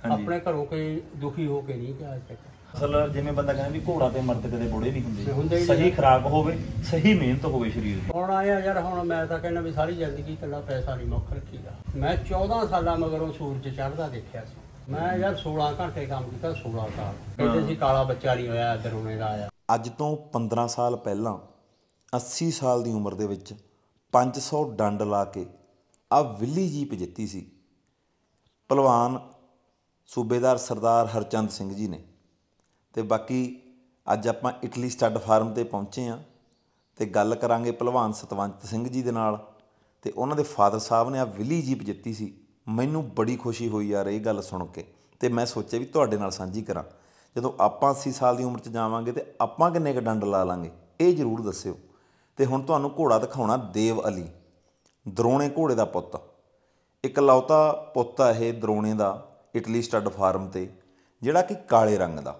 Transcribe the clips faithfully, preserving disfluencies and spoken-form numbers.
ਆਪਣੇ ਘਰੋਂ ਕੋਈ ਦੁਖੀ ਹੋ ਕੇ ਨਹੀਂ ਗਿਆ ਅੱਜ ਤੱਕ। ਅਸਲ ਜਿਵੇਂ ਬੰਦਾ ਕਹਿੰਦਾ ਵੀ ਘੋੜਾ ਤੇ ਮਰਦ ਕਦੇ ਬੁੜੇ ਨਹੀਂ ਹੁੰਦੇ, ਸਹੀ ਖੁਰਾਕ ਹੋਵੇ, ਸਹੀ ਮਿਹਨਤ ਹੋਵੇ ਸਰੀਰ ਦੀ। ਹੁਣ ਆਇਆ ਯਾਰ, ਹੁਣ ਮੈਂ ਤਾਂ ਕਹਿੰਦਾ ਵੀ ਸਾਰੀ ਜ਼ਿੰਦਗੀ ਇਕੱਲਾ ਪੈਸਾ ਨਹੀਂ ਮੁੱਖ ਰੱਖੀਦਾ। ਮੈਂ ਚੌਦਾਂ ਸਾਲਾਂ ਮਗਰੋਂ ਸੂਰਜ ਚੜ੍ਹਦਾ ਦੇਖਿਆ ਸੀ। ਮੈਂ ਯਾਰ ਸੋਲਾਂ ਘੰਟੇ ਕੰਮ ਕੀਤਾ, ਸੋਲਾਂ ਸਾਲ। ਕਹਿੰਦੇ ਸੀ ਕਾਲਾ ਬੱਚਾ ਨਹੀਂ ਹੋਇਆ, ਦਰੋਣੇ ਦਾ ਆਇਆ। ਅੱਜ ਤੋਂ ਪੰਦਰਾਂ ਸਾਲ ਪਹਿਲਾਂ ਅੱਸੀ ਸਾਲ ਦੀ ਉਮਰ ਦੇ ਵਿੱਚ ਪੰਜ ਸੌ ਡੰਡ ਲਾ ਕੇ ਆ ਵਿੱਲੀ ਜੀਪ ਜਿੱਤੀ ਸੀ ਭਲਵਾਨ ਸੂਬੇਦਾਰ ਸਰਦਾਰ ਹਰਚੰਦ ਸਿੰਘ ਜੀ ਨੇ। ਤੇ ਬਾਕੀ ਅੱਜ ਆਪਾਂ ਇਟਲੀ ਸਟੱਡ ਫਾਰਮ ਤੇ ਪਹੁੰਚੇ ਹਾਂ ਤੇ ਗੱਲ ਕਰਾਂਗੇ ਭਲਵਾਨ ਸਤਵੰਤ ਸਿੰਘ ਜੀ ਦੇ ਨਾਲ। ਤੇ ਉਹਨਾਂ ਦੇ ਫਾਦਰ ਸਾਹਿਬ ਨੇ ਆ ਵਿੱਲੀ ਜੀਪ ਜਿੱਤੀ ਸੀ। ਮੈਨੂੰ ਬੜੀ ਖੁਸ਼ੀ ਹੋਈ ਯਾਰ ਇਹ ਗੱਲ ਸੁਣ ਕੇ, ਤੇ ਮੈਂ ਸੋਚਿਆ ਵੀ ਤੁਹਾਡੇ ਨਾਲ ਸਾਂਝੀ ਕਰਾਂ। ਜਦੋਂ ਆਪਾਂ ਅੱਸੀ ਸਾਲ ਦੀ ਉਮਰ 'ਚ ਜਾਵਾਂਗੇ ਤੇ ਆਪਾਂ ਕਿੰਨੇ ਕੁ ਡੰਡ ਲਾ ਲਾਂਗੇ, ਇਹ ਜ਼ਰੂਰ ਦੱਸਿਓ। ਤੇ ਹੁਣ ਤੁਹਾਨੂੰ ਘੋੜਾ ਦਿਖਾਉਣਾ ਦੇਵ ਅਲੀ, ਦਰੋਣੇ ਘੋੜੇ ਦਾ ਪੁੱਤ। ਇਕਲੌਤਾ ਪੁੱਤ ਆ ਇਹ ਦਰੋਣੇ ਦਾ ਇਟਲੀ ਸਟੱਡ ਫਾਰਮ ਤੇ, ਜਿਹੜਾ ਕਿ ਕਾਲੇ ਰੰਗ ਦਾ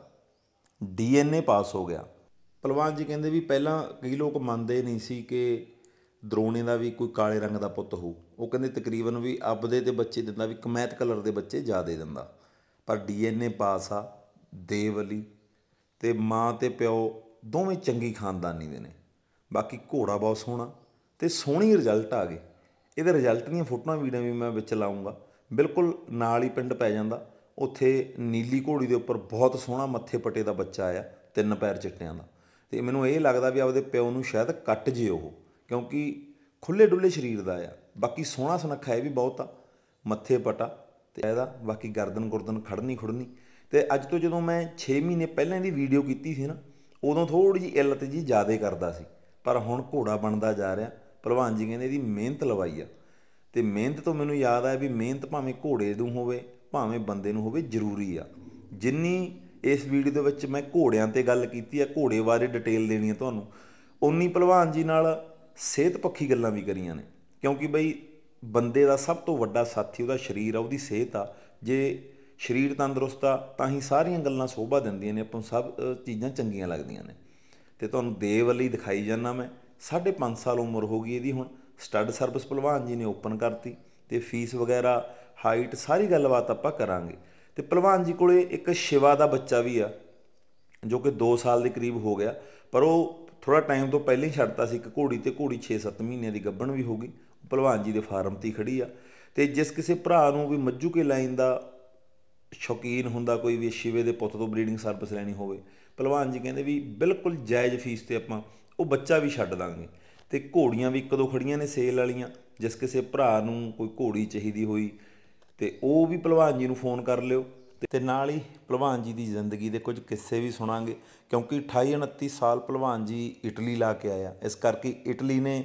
ਡੀ ਐਨ ਏ ਪਾਸ ਹੋ ਗਿਆ। ਭਲਵਾਨ ਜੀ ਕਹਿੰਦੇ ਵੀ ਪਹਿਲਾਂ ਕਈ ਲੋਕ ਮੰਨਦੇ ਨਹੀਂ ਸੀ ਕਿ ਦਰੋਣੇ ਦਾ ਵੀ ਕੋਈ ਕਾਲੇ ਰੰਗ ਦਾ ਪੁੱਤ ਹੋਊ। ਉਹ ਕਹਿੰਦੇ ਤਕਰੀਬਨ ਵੀ ਆਪਦੇ ਤੇ ਬੱਚੇ ਦਿੰਦਾ ਵੀ ਕਮੈਤ ਕਲਰ ਦੇ ਬੱਚੇ ਜ਼ਿਆਦਾ ਦਿੰਦਾ, ਪਰ ਡੀ ਐਨ ਏ ਪਾਸ ਆ ਦੇਵ ਅਲੀ। ਤੇ ਮਾਂ ਤੇ ਪਿਓ ਦੋਵੇਂ ਚੰਗੀ ਖਾਨਦਾਨੀ ਦੇ ਨੇ। ਬਾਕੀ ਘੋੜਾ ਬਹੁਤ ਸੋਹਣਾ ਤੇ ਸੋਹਣੀ ਰਿਜ਼ਲਟ ਆ ਗਏ। ਇਹਦੇ ਰਿਜ਼ਲਟ ਦੀਆਂ ਫੋਟੋਆਂ ਵੀਡੀਓ ਵੀ ਮੈਂ ਵਿੱਚ ਲਾਊਂਗਾ। ਬਿਲਕੁਲ ਨਾਲ ਹੀ ਪਿੰਡ ਪੈ ਜਾਂਦਾ, ਉੱਥੇ ਨੀਲੀ ਘੋੜੀ ਦੇ ਉੱਪਰ ਬਹੁਤ ਸੋਹਣਾ ਮੱਥੇ ਪੱਟੇ ਦਾ ਬੱਚਾ ਆਇਆ, ਤਿੰਨ ਪੈਰ ਚਿੱਟਿਆਂ ਦਾ। ਤੇ ਮੈਨੂੰ ਇਹ ਲੱਗਦਾ ਵੀ ਆਪਦੇ ਪਿਓ ਨੂੰ ਸ਼ਾਇਦ ਕੱਟ ਜੇ ਉਹ, ਕਿਉਂਕਿ ਖੁੱਲੇ ਡੁੱਲੇ ਸਰੀਰ ਦਾ ਆ। ਬਾਕੀ ਸੋਹਣਾ ਸੁਨੱਖਾ ਇਹ ਵੀ ਬਹੁਤ ਆ, ਮੱਥੇ ਪਟਾ ਤੇ ਇਹਦਾ ਬਾਕੀ ਗਰਦਨ ਗੁਰਦਨ ਖੜਨੀ ਖੁੜਨੀ। ਤੇ ਅੱਜ ਤੋਂ ਜਦੋਂ ਮੈਂ ਛੇ ਮਹੀਨੇ ਪਹਿਲਾਂ ਇਹਦੀ ਵੀਡੀਓ ਕੀਤੀ ਸੀ ਨਾ, ਉਦੋਂ ਥੋੜ੍ਹੀ ਜਿਹੀ ਇਲਤ ਜੀ ਜ਼ਿਆਦਾ ਕਰਦਾ ਸੀ, ਪਰ ਹੁਣ ਘੋੜਾ ਬਣਦਾ ਜਾ ਰਿਹਾ। ਭਲਵਾਨ ਜੀ ਕਹਿੰਦੇ ਇਹਦੀ ਮਿਹਨਤ ਲਵਾਈ ਆ। ਤੇ ਮਿਹਨਤ ਤੋਂ ਮੈਨੂੰ ਯਾਦ ਆਇਆ ਵੀ ਮਿਹਨਤ ਭਾਵੇਂ ਘੋੜੇ ਨੂੰ ਹੋਵੇ ਭਾਵੇਂ ਬੰਦੇ ਨੂੰ ਹੋਵੇ, ਜ਼ਰੂਰੀ ਆ। ਜਿੰਨੀ ਇਸ ਵੀਡੀਓ ਦੇ ਵਿੱਚ ਮੈਂ ਘੋੜਿਆਂ 'ਤੇ ਗੱਲ ਕੀਤੀ ਆ, ਘੋੜੇ ਬਾਰੇ ਡਿਟੇਲ ਦੇਣੀ ਆ ਤੁਹਾਨੂੰ, ਉਨੀ ਭਲਵਾਨ ਜੀ ਨਾਲ ਸਿਹਤ ਪੱਖੀ ਗੱਲਾਂ ਵੀ ਕਰੀਆਂ ਨੇ। ਕਿਉਂਕਿ ਬਈ ਬੰਦੇ ਦਾ ਸਭ ਤੋਂ ਵੱਡਾ ਸਾਥੀ ਉਹਦਾ ਸਰੀਰ ਆ, ਉਹਦੀ ਸਿਹਤ ਆ। ਜੇ ਸਰੀਰ ਤੰਦਰੁਸਤ ਆ ਤਾਂ ਹੀ ਸਾਰੀਆਂ ਗੱਲਾਂ ਸੋਭਾ ਦਿੰਦੀਆਂ ਨੇ, ਆਪਾਂ ਨੂੰ ਸਭ ਚੀਜ਼ਾਂ ਚੰਗੀਆਂ ਲੱਗਦੀਆਂ ਨੇ। ਤੇ ਤੁਹਾਨੂੰ ਦੇਵ ਅਲੀ ਦਿਖਾਈ ਜਾਂਦਾ ਮੈਂ। ਸਾਢੇ ਪੰਜ ਸਾਲ ਉਮਰ ਹੋ ਗਈ ਇਹਦੀ। ਹੁਣ ਸਟੱਡ ਸਰਵਿਸ ਭਲਵਾਨ ਜੀ ਨੇ ਓਪਨ ਕਰਤੀ ਤੇ ਫੀਸ ਵਗੈਰਾ, ਹਾਈਟ, ਸਾਰੀ ਗੱਲਬਾਤ ਆਪਾਂ ਕਰਾਂਗੇ। ਤੇ ਭਲਵਾਨ ਜੀ ਕੋਲੇ ਇੱਕ ਸ਼ਿਵਾ ਦਾ ਬੱਚਾ ਵੀ ਆ, ਜੋ ਕਿ ਦੋ ਸਾਲ ਦੇ ਕਰੀਬ ਹੋ ਗਿਆ, ਪਰ ਉਹ ਥੋੜ੍ਹਾ ਟਾਈਮ ਤੋਂ ਪਹਿਲਾਂ ਹੀ ਛੱਡਤਾ ਸੀ ਇੱਕ ਘੋੜੀ। ਤੇ ਘੋੜੀ ਛੇ ਸੱਤ ਮਹੀਨਿਆਂ ਦੀ ਗੱਭਣ ਵੀ ਹੋ ਗਈ, ਭਲਵਾਨ ਜੀ ਦੇ ਫਾਰਮ 'ਤੇ ਹੀ ਖੜੀ ਆ। ਤੇ ਜਿਸ ਕਿਸੇ ਭਰਾ ਨੂੰ ਵੀ ਮੱਝੂ ਕੇ ਲਾਈਨ ਦਾ ਸ਼ੌਕੀਨ ਹੁੰਦਾ, ਕੋਈ ਵੀ ਸ਼ਿਵੇ ਦੇ ਪੁੱਤ ਤੋਂ ਬਰੀਡਿੰਗ ਸਰਵਿਸ ਲੈਣੀ ਹੋਵੇ, ਭਲਵਾਨ ਜੀ ਕਹਿੰਦੇ ਵੀ ਬਿਲਕੁਲ ਜਾਇਜ਼ ਫੀਸ 'ਤੇ ਆਪਾਂ ਉਹ ਬੱਚਾ ਵੀ ਛੱਡ ਦਾਂਗੇ। ਤੇ ਘੋੜੀਆਂ ਵੀ ਇੱਕ ਦੋ ਖੜੀਆਂ ਨੇ ਸੇਲ ਵਾਲੀਆਂ। ਜਿਸ ਕਿਸੇ ਭਰਾ ਨੂੰ ਕੋਈ ਘੋੜੀ ਚਾਹੀਦੀ ਹੋਈ ਤੇ ਉਹ ਵੀ ਭਲਵਾਨ ਜੀ ਨੂੰ ਫੋਨ ਕਰ ਲਿਓ। ਤੇ ਨਾਲ ਹੀ ਭਲਵਾਨ ਜੀ ਦੀ ਜ਼ਿੰਦਗੀ ਦੇ ਕੁਝ ਕਿੱਸੇ ਵੀ ਸੁਣਾਂਗੇ, ਕਿਉਂਕਿ ਅਠਾਈ ਉਨੱਤੀ ਸਾਲ ਭਲਵਾਨ ਜੀ ਇਟਲੀ ਲਾ ਕੇ ਆਇਆ। ਇਸ ਕਰਕੇ ਇਟਲੀ ਨੇ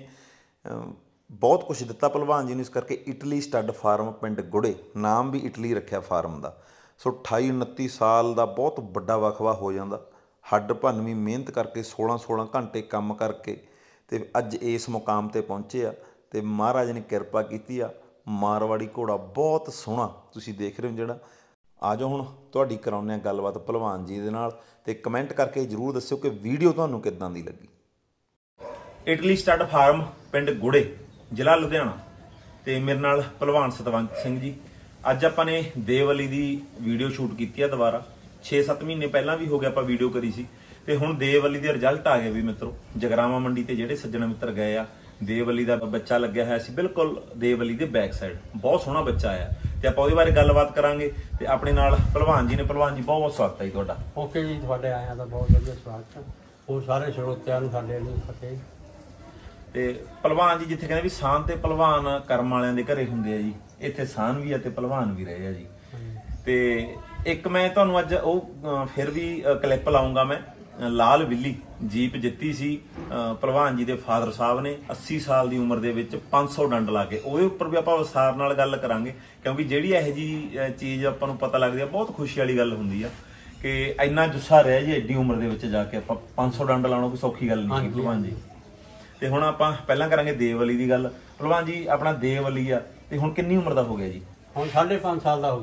ਬਹੁਤ ਕੁਝ ਦਿੱਤਾ ਭਲਵਾਨ ਜੀ ਨੂੰ, ਇਸ ਕਰਕੇ ਇਟਲੀ ਸਟੱਡ ਫਾਰਮ ਪਿੰਡ ਗੁੜੇ, ਨਾਮ ਵੀ ਇਟਲੀ ਰੱਖਿਆ ਫਾਰਮ ਦਾ। ਸੋ ਅਠਾਈ ਉਨੱਤੀ ਸਾਲ ਦਾ ਬਹੁਤ ਵੱਡਾ ਵਕਫਾ ਹੋ ਜਾਂਦਾ। ਹੱਡ ਭੰਨਵੀਂ ਮਿਹਨਤ ਕਰਕੇ ਸੋਲਾਂ ਸੋਲਾਂ ਘੰਟੇ ਕੰਮ ਕਰਕੇ ਤੇ ਅੱਜ ਇਸ ਮੁਕਾਮ 'ਤੇ ਪਹੁੰਚੇ ਆ। ਤੇ ਮਹਾਰਾਜ ਨੇ ਕਿਰਪਾ ਕੀਤੀ ਆ। ਮਾਰਵਾੜੀ ਘੋੜਾ ਬਹੁਤ ਸੋਹਣਾ ਤੁਸੀਂ ਦੇਖ ਰਹੇ ਹੋ ਜਿਹੜਾ। ਆ ਜਾਓ ਹੁਣ ਤੁਹਾਡੀ ਕਰਾਉਂਦੇ ਹਾਂ ਗੱਲਬਾਤ ਭਲਵਾਨ ਜੀ ਦੇ ਨਾਲ। ਤੇ ਕਮੈਂਟ ਕਰਕੇ ਜ਼ਰੂਰ ਦੱਸਿਓ ਕਿ ਵੀਡੀਓ ਤੁਹਾਨੂੰ ਕਿੱਦਾਂ ਦੀ ਲੱਗੀ। ਇਟਲੀ ਸਟੱਡ ਫਾਰਮ ਪਿੰਡ ਗੁੜੇ, ਜ਼ਿਲ੍ਹਾ ਲੁਧਿਆਣਾ। ਤੇ ਮੇਰੇ ਨਾਲ ਭਲਵਾਨ ਸਤਵੰਤ ਸਿੰਘ ਜੀ। ਅੱਜ ਆਪਾਂ ਨੇ ਦੇਵ ਅਲੀ ਦੀ ਵੀਡੀਓ ਸ਼ੂਟ ਕੀਤੀ ਆ ਦੁਬਾਰਾ। ਛੇ ਸੱਤ ਮਹੀਨੇ ਪਹਿਲਾਂ ਵੀ ਹੋ ਗਿਆ ਆਪਾਂ ਵੀਡੀਓ ਕਰੀ ਸੀ। ਤੇ ਹੁਣ ਦੇਵ ਅਲੀ ਦੇ ਰਿਜ਼ਲਟ ਆ ਗਏ ਵੀ ਮਿੱਤਰੋ। ਜਗਰਾਵਾਂ ਮੰਡੀ ਤੇ ਜਿਹੜੇ ਸੱਜਣ ਮਿੱਤਰ ਗਏ ਆ, ਦੇਵ ਅਲੀ ਦਾ ਬੱਚਾ ਲੱਗਿਆ ਹੋਇਆ ਸੀ ਬਿਲਕੁਲ ਦੇਵ ਅਲੀ ਦੇ ਬੈਕ ਸਾਈਡ। ਬਹੁਤ ਸੋਹਣਾ ਬੱਚਾ ਆਇਆ ਤੇ ਆਪਾਂ ਉਹਦੇ ਬਾਰੇ ਗੱਲਬਾਤ ਕਰਾਂਗੇ। ਤੇ ਆਪਣੇ ਨਾਲ ਭਲਵਾਨ ਜੀ ਨੇ। ਭਲਵਾਨ ਜੀ ਬਹੁਤ ਬਹੁਤ ਸਵਾਗਤ ਹੈ ਜੀ ਤੁਹਾਡਾ। ਓਕੇ ਜੀ, ਤੁਹਾਡੇ ਆਇਆਂ ਦਾ ਬਹੁਤ ਵਧੀਆ ਸਵਾਗਤ ਹੈ। ਉਹ ਸਾਰੇ ਸਰੋਤਿਆਂ ਨੂੰ ਸਾਡੇ ਲਈ ਫਤਿਹ। ਤੇ ਭਲਵਾਨ ਜੀ ਜਿੱਥੇ ਕਹਿੰਦੇ ਵੀ ਸਾਨ ਤੇ ਭਲਵਾਨ ਕਰਮ ਵਾਲਿਆਂ ਦੇ ਘਰੇ ਹੁੰਦੇ ਆ ਜੀ, ਇੱਥੇ ਸਾਨ ਵੀ ਆ ਤੇ ਭਲਵਾਨ ਵੀ ਰਹੇ ਆ ਜੀ। ਤੇ ਇੱਕ ਮੈਂ ਤੁਹਾਨੂੰ ਅੱਜ ਉਹ ਫਿਰ ਵੀ ਕਲਿੱਪ ਲਾਉਂਗਾ ਮੈਂ। ਲਾਲ ਵਿੱਲੀ ਜੀਪ ਜਿੱਤੀ ਸੀ ਭਲਵਾਨ ਜੀ ਦੇ ਫਾਦਰ ਸਾਹਿਬ ਨੇ ਅੱਸੀ ਸਾਲ ਦੀ ਉਮਰ ਦੇ ਵਿੱਚ ਪੰਜ ਸੌ ਡੰਡ ਲਾ ਕੇ। ਉਹਦੇ ਉੱਪਰ ਵੀ ਆਪਾਂ ਵਿਸਥਾਰ ਨਾਲ ਗੱਲ ਕਰਾਂਗੇ, ਕਿਉਂਕਿ ਜਿਹੜੀ ਇਹੋ ਜਿਹੀ ਚੀਜ਼ ਆਪਾਂ ਨੂੰ ਪਤਾ ਲੱਗਦੀ ਆ, ਬਹੁਤ ਖੁਸ਼ੀ ਵਾਲੀ ਗੱਲ ਹੁੰਦੀ ਆ ਕਿ ਇੰਨਾ ਜੁੱਸਾ ਰਿਹਾ ਜੀ ਐਡੀ ਉਮਰ ਦੇ ਵਿੱਚ ਜਾ ਕੇ ਆਪਾਂ ਪੰਜ ਸੌ ਡੰਡ ਲਾਉਣਾ ਕੋਈ ਸੌਖੀ ਗੱਲ ਨਹੀਂ ਭਲਵਾਨ ਜੀ। ਤੇ ਹੁਣ ਆਪਾਂ ਪਹਿਲਾਂ ਕਰਾਂਗੇ ਦੇਵ ਅਲੀ ਦੀ ਗੱਲ। ਭਲਵਾਨ ਜੀ ਆਪਣਾ ਦੇਵ ਅਲੀ ਆ ਤੇ ਹੁਣ ਕਿੰਨੀ ਉਮਰ ਦਾ ਹੋ ਗਿਆ ਜੀ? ਹੁਣ ਸਾਢੇ ਪੰਜ ਸਾਲ ਦਾ ਹੋ ਗਿਆ ਜੀ।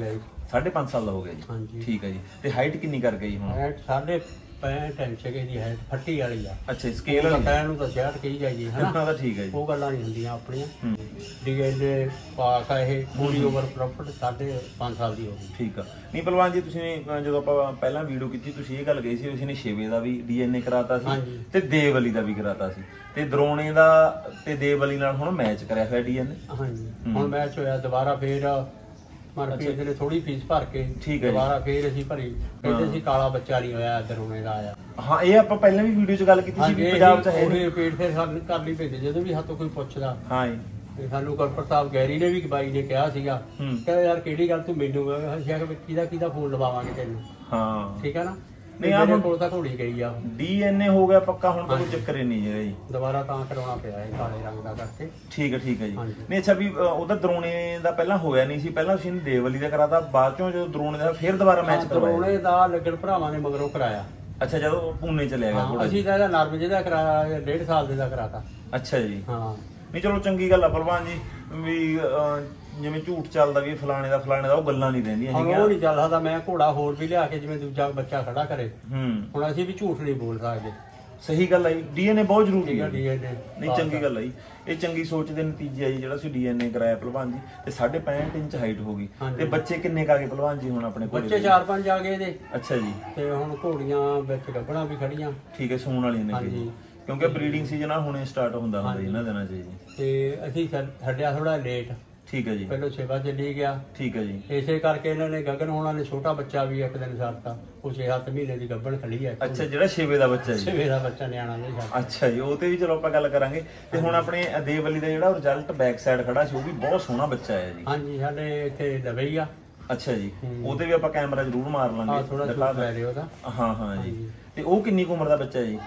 ਸਾਢੇ ਪੰਜ ਸਾਲ ਦਾ ਹੋ ਗਿਆ ਜੀ ਹਾਂਜੀ ਠੀਕ ਹੈ ਜੀ ਤੇ ਹਾਈਟ ਕਿੰਨੀ ਕਰ ਗਈ ਹੁਣ ਐਟ ਸਾਢੇ ਪੈਂਹਠ ਇੰਚ ਦੀ ਹੈ ਫੱਟੀ ਵਾਲੀ ਆ ਅੱਛਾ ਸਕੇਲ ਉਹ ਕਹਿਣ ਨੂੰ ਤਾਂ ਛਿਆਹਠ ਕਹੀ ਜਾਈਏ ਹਨਾ ਉਹਨਾਂ ਦਾ ਠੀਕ ਹੈ ਜੀ ਉਹ ਗੱਲਾਂ ਨਹੀਂ ਹੁੰਦੀਆਂ ਆਪਣੀਆਂ ਹੂੰ ਡੀਐਨਏ ਪਾਸ ਆ ਇਹ ਪੂਰੀ ਓਵਰ ਪ੍ਰੋਪਰ ਸਾਢੇ ਪੰਜ ਸਾਲ ਦੀ ਹੋ ਗਈ ਠੀਕ ਆ ਨਹੀਂ ਪਹਿਲਵਾਨ ਜੀ ਤੁਸੀਂ ਅਹ, ਜਦੋਂ ਆਪਾਂ ਪਹਿਲਾਂ ਵੀਡੀਓ ਕੀਤੀ ਤੁਸੀਂ ਇਹ ਗੱਲ ਕਹੀ ਸੀ ਤੁਸੀਂ ਨੇ ਛੇਵੇਂ ਦਾ ਵੀ ਡੀਐਨਏ ਕਰਾਤਾ ਸੀ ਹਾਂਜੀ। ਤੇ ਦੇਵਲੀ ਦਾ ਵੀ ਕਰਾਤਾ ਸੀ ਤੇ ਦਰੋਣੇ ਦਾ ਤੇ ਦੇਵਲੀ ਨਾਲ ਹੁਣ ਮੈਚ ਕਰਿਆ ਹੋਇਆ ਡੀਐਨਏ ਹਾਂਜੀ ਹੁਣ ਮੈਚ ਹੋਇਆ ਦੁਬਾਰਾ ਫੇਰ ਮਨਪ੍ਰੀਤ ਨੇ ਥੋੜੀ ਫੀਸ ਭਰ ਕੇ ਠੀਕ ਹੈ ਜੀ। ਦੁਬਾਰਾ ਫੇਰ ਅਸੀਂ ਭਰੀ ਕਹਿੰਦੇ ਸੀ ਕਾਲਾ ਬੱਚਾ ਨਹੀਂ ਹੋਇਆ ਦਰੋਣੇ ਦਾ ਆਇਆ ਹਾਂ ਇਹ ਆਪਾਂ ਪਹਿਲਾਂ ਵੀ ਵੀਡੀਓ 'ਚ ਗੱਲ ਕੀਤੀ ਸੀ ਵੀ ਪੰਜਾਬ 'ਚ ਹੈ ਉਹ ਨਹੀਂ ਰਿਪੀਟ ਫਿਰ ਸਾਨੂੰ ਕਰਨੀ ਪੈਂਦੀ ਜਦੋਂ ਵੀ ਹੱਥੋਂ ਕੋਈ ਪੁੱਛਦਾ ਹਾਂ ਜੀ ਤੇ ਸਾਨੂੰ ਗੁਰਪ੍ਰਤਾਪ ਗੈਰੀ ਨੇ ਵੀ ਬਾਈ ਨੇ ਕਿਹਾ ਸੀਗਾ ਹੂੰ। ਕਹਿੰਦਾ ਯਾਰ ਕਿਹੜੀ ਗੱਲ ਤੂੰ ਮੈਨੂੰ ਅਸੀਂ ਆਖਿਆ ਵੀ ਕਿਹਦਾ ਕਿਹਦਾ ਫੋਨ ਲਵਾਵਾਂਗੇ ਤੈਨੂੰ ਹਾਂ ਠੀਕ ਹੈ ਨਾ ਨਹੀਂ, ਨਹੀਂ ਆਹ ਆ ਹੁਣ- ਕੋਲ ਤਾਂ ਘੋੜੀ ਗਈ ਆ ਡੀਐਨਏ ਹੋ ਗਿਆ ਪੱਕਾ ਹੁਣ ਤਾਂ ਕੋਈ ਚੱਕਰ ਹੀ ਨਹੀਂ ਹੈ ਜੀ ਦੁਬਾਰਾ ਤਾਂ ਕਰਾਉਣਾ ਪਿਆ ਇਹ ਕਾਲੇ ਰੰਗ ਦਾ ਕਰਕੇ ਠੀਕ ਹੈ ਠੀਕ ਹੈ ਜੀ ਹਾਂਜੀ। ਨਹੀਂ ਅੱਛਾ ਵੀ ਅ, ਉਹਦਾ ਦਰੋਣੇ ਦਾ ਪਹਿਲਾਂ ਹੋਇਆ ਨਹੀਂ ਸੀ ਪਹਿਲਾਂ ਤੁਸੀਂ ਨੇ ਦੇਵਲੀ ਦਾ ਕਰਾਤਾ ਬਾਅਦ ਚੋਂ ਜਦੋਂ ਦਰੋਣੇ ਦਾ ਫਿਰ ਦੁਬਾਰਾ ਮੈਚ ਕਰਵਾਇਆ ਦਰੋਣੇ ਦਾ ਲੱਗਣ ਭਰਾਵਾਂ ਨੇ ਮਗਰੋਂ ਕਰਾਇਆ ਅੱਛਾ ਜਦੋਂ ਪੂਨੇ ਚਲੇ ਗਿਆ ਹਾਂ, ਘੋੜਾ ਅਸੀਂ ਤਾਂ ਇਹਦਾ ਨਰਮ ਜਿਹਦਾ ਕਰਾਇਆ ਡੇਢ ਸਾਲ ਦੇ ਦਾ ਕਰਾਤਾ ਅੱਛਾ ਜੀ ਹਾਂ ਨਹੀਂ ਚਲੋ ਚੰਗੀ ਗੱਲ ਆ ਭਲਵਾਨ ਜੀ ਵੀ ਅਹ, ਜਿਵੇਂ ਝੂਠ ਚੱਲਦਾ ਵੀ ਫਲਾਣੇ ਦਾ ਫਲਾਣੇ ਦਾ ਉਹ ਗੱਲਾਂ ਨਹੀਂ ਰਹਿੰਦੀਆਂ ਹੁਣ ਹੈਗੀਆਂ ਉਹ ਨਹੀਂ ਚੱਲਦਾ ਤਾਂ ਮੈਂ ਘੋੜਾ ਹੋਰ ਵੀ ਲਿਆ ਕੇ ਜਿਵੇਂ ਦੂਜਾ ਬੱਚਾ ਖੜਾ ਕਰੇ ਹੂੰ ਹੁਣ ਅਸੀਂ ਵੀ ਝੂਠ ਨਹੀਂ ਬੋਲ ਸਕਦੇ ਸਹੀ ਗੱਲ ਆ ਜੀ ਡੀਐਨਏ ਬਹੁਤ ਜ਼ਰੂਰੀ ਠੀਕ ਹੈ ਹੈ ਡੀਐਨਏ ਨਹੀਂ ਚੰਗੀ ਗੱਲ ਆ ਜੀ ਇਹ ਚੰਗੀ ਸੋਚ ਦੇ ਨਤੀਜੇ ਆ ਜੀ ਜਿਹੜਾ ਤੁਸੀਂ ਡੀਐਨਏ ਕਰਾਇਆ ਭਲਵਾਨ ਜੀ ਤੇ ਸਾਢੇ ਪੈਂਹਠ ਇੰਚ ਹਾਈਟ ਹੋ ਗਈ ਹਾਂਜੀ। ਤੇ ਬੱਚੇ ਕਿੰਨੇ ਕਾ ਗਏ ਭਲਵਾਨ ਜੀ ਹੁਣ ਆਪਣੇ ਕੋਲ ਬੱਚੇ ਚਾਰ ਪੰਜ ਆ ਗਏ ਇਹਦੇ ਅੱਛਾ ਜੀ ਤੇ ਹੁਣ ਘੋੜੀਆਂ ਵਿੱਚ ਗੱਭਣਾ ਵੀ ਖੜੀਆਂ ਠੀਕ ਹੈ ਸੂਣ ਵਾਲੀ ਨੇ ਜੀ ਹਾਂਜੀ। ਕਿਉਂਕਿ ਬਰੀਡਿੰਗ ਸੀਜ਼ਨ ਆ ਹੁਣੇ ਸਟਾਰਟ ਹੁੰਦਾ ਹੁੰਦਾ ਜੀ ਇਹਨਾਂ ਦਿਨਾਂ 'ਚ ਜੀ ਤੇ ਅਸੀਂ ਛੱਡ- ਛੱਡਿਆ ਥੋੜਾ ਲੇਟ ਠੀਕ ਹੈ ਜੀ ਪਹਿਲਾਂ ਸੇਵਾ ਚੱਲੀ ਗਿਆ ਠੀਕ ਹੈ ਜੀ ਇਸੇ ਕਰਕੇ ਇਹਨਾਂ ਨੇ ਗਗਨ ਹੋਣਾ ਨੇ ਛੋਟਾ ਬੱਚਾ ਵੀ ਇੱਕ ਦਿਨ ਛੱਡਤਾ ਉਹ ਛੇ ਸੱਤ ਮਹੀਨੇ ਦੀ ਗੱਭਣ ਖੜੀ ਹੈ ਅੱਛਾ ਜਿਹੜਾ ਛੇਵੇਂ ਦਾ ਬੱਚਾ ਜੀ ਛੇਵੇਂ ਦਾ ਬੱਚਾ ਨਿਆਣਾ ਜਿਹਾ ਛੱਡ ਅੱਛਾ ਜੀ ਉਹ ਤੇ ਵੀ ਚਲੋ ਆਪਾਂ ਗੱਲ ਕਰਾਂਗੇ ਤੇ ਹੁਣ ਆਪਣੇ ਦੇਵਲੀ ਦਾ ਜਿਹੜਾ ਰਿਜ਼ਲਟ ਬੈਕ ਸਾਈਡ ਖੜਾ ਸੀ ਉਹ ਵੀ ਬਹੁਤ ਸੋਹਣਾ ਬੱਚਾ ਹੈ ਜੀ ਹਾਂਜੀ ਸਾਡੇ ਇੱਥੇ ਲਵੇ ਹੀ ਆ ਅੱਛਾ ਜੀ ਉਹਤੇ ਵੀ ਆਪਾਂ ਕੈਮਰਾ ਜ਼ਰੂਰ ਮਾਰ ਆ ਲਾਂਗੇ ਥੋੜਾ ਦਿਖਾ ਛੋਟਾ ਲੈ ਲਿਓ ਉਹਦਾ ਹਾਂ ਹਾਂ ਜੀ ਤੇ ਉਹ ਕਿੰਨੀ ਕੁ ਉਮਰ ਦਾ ਬੱਚਾ ਜੀ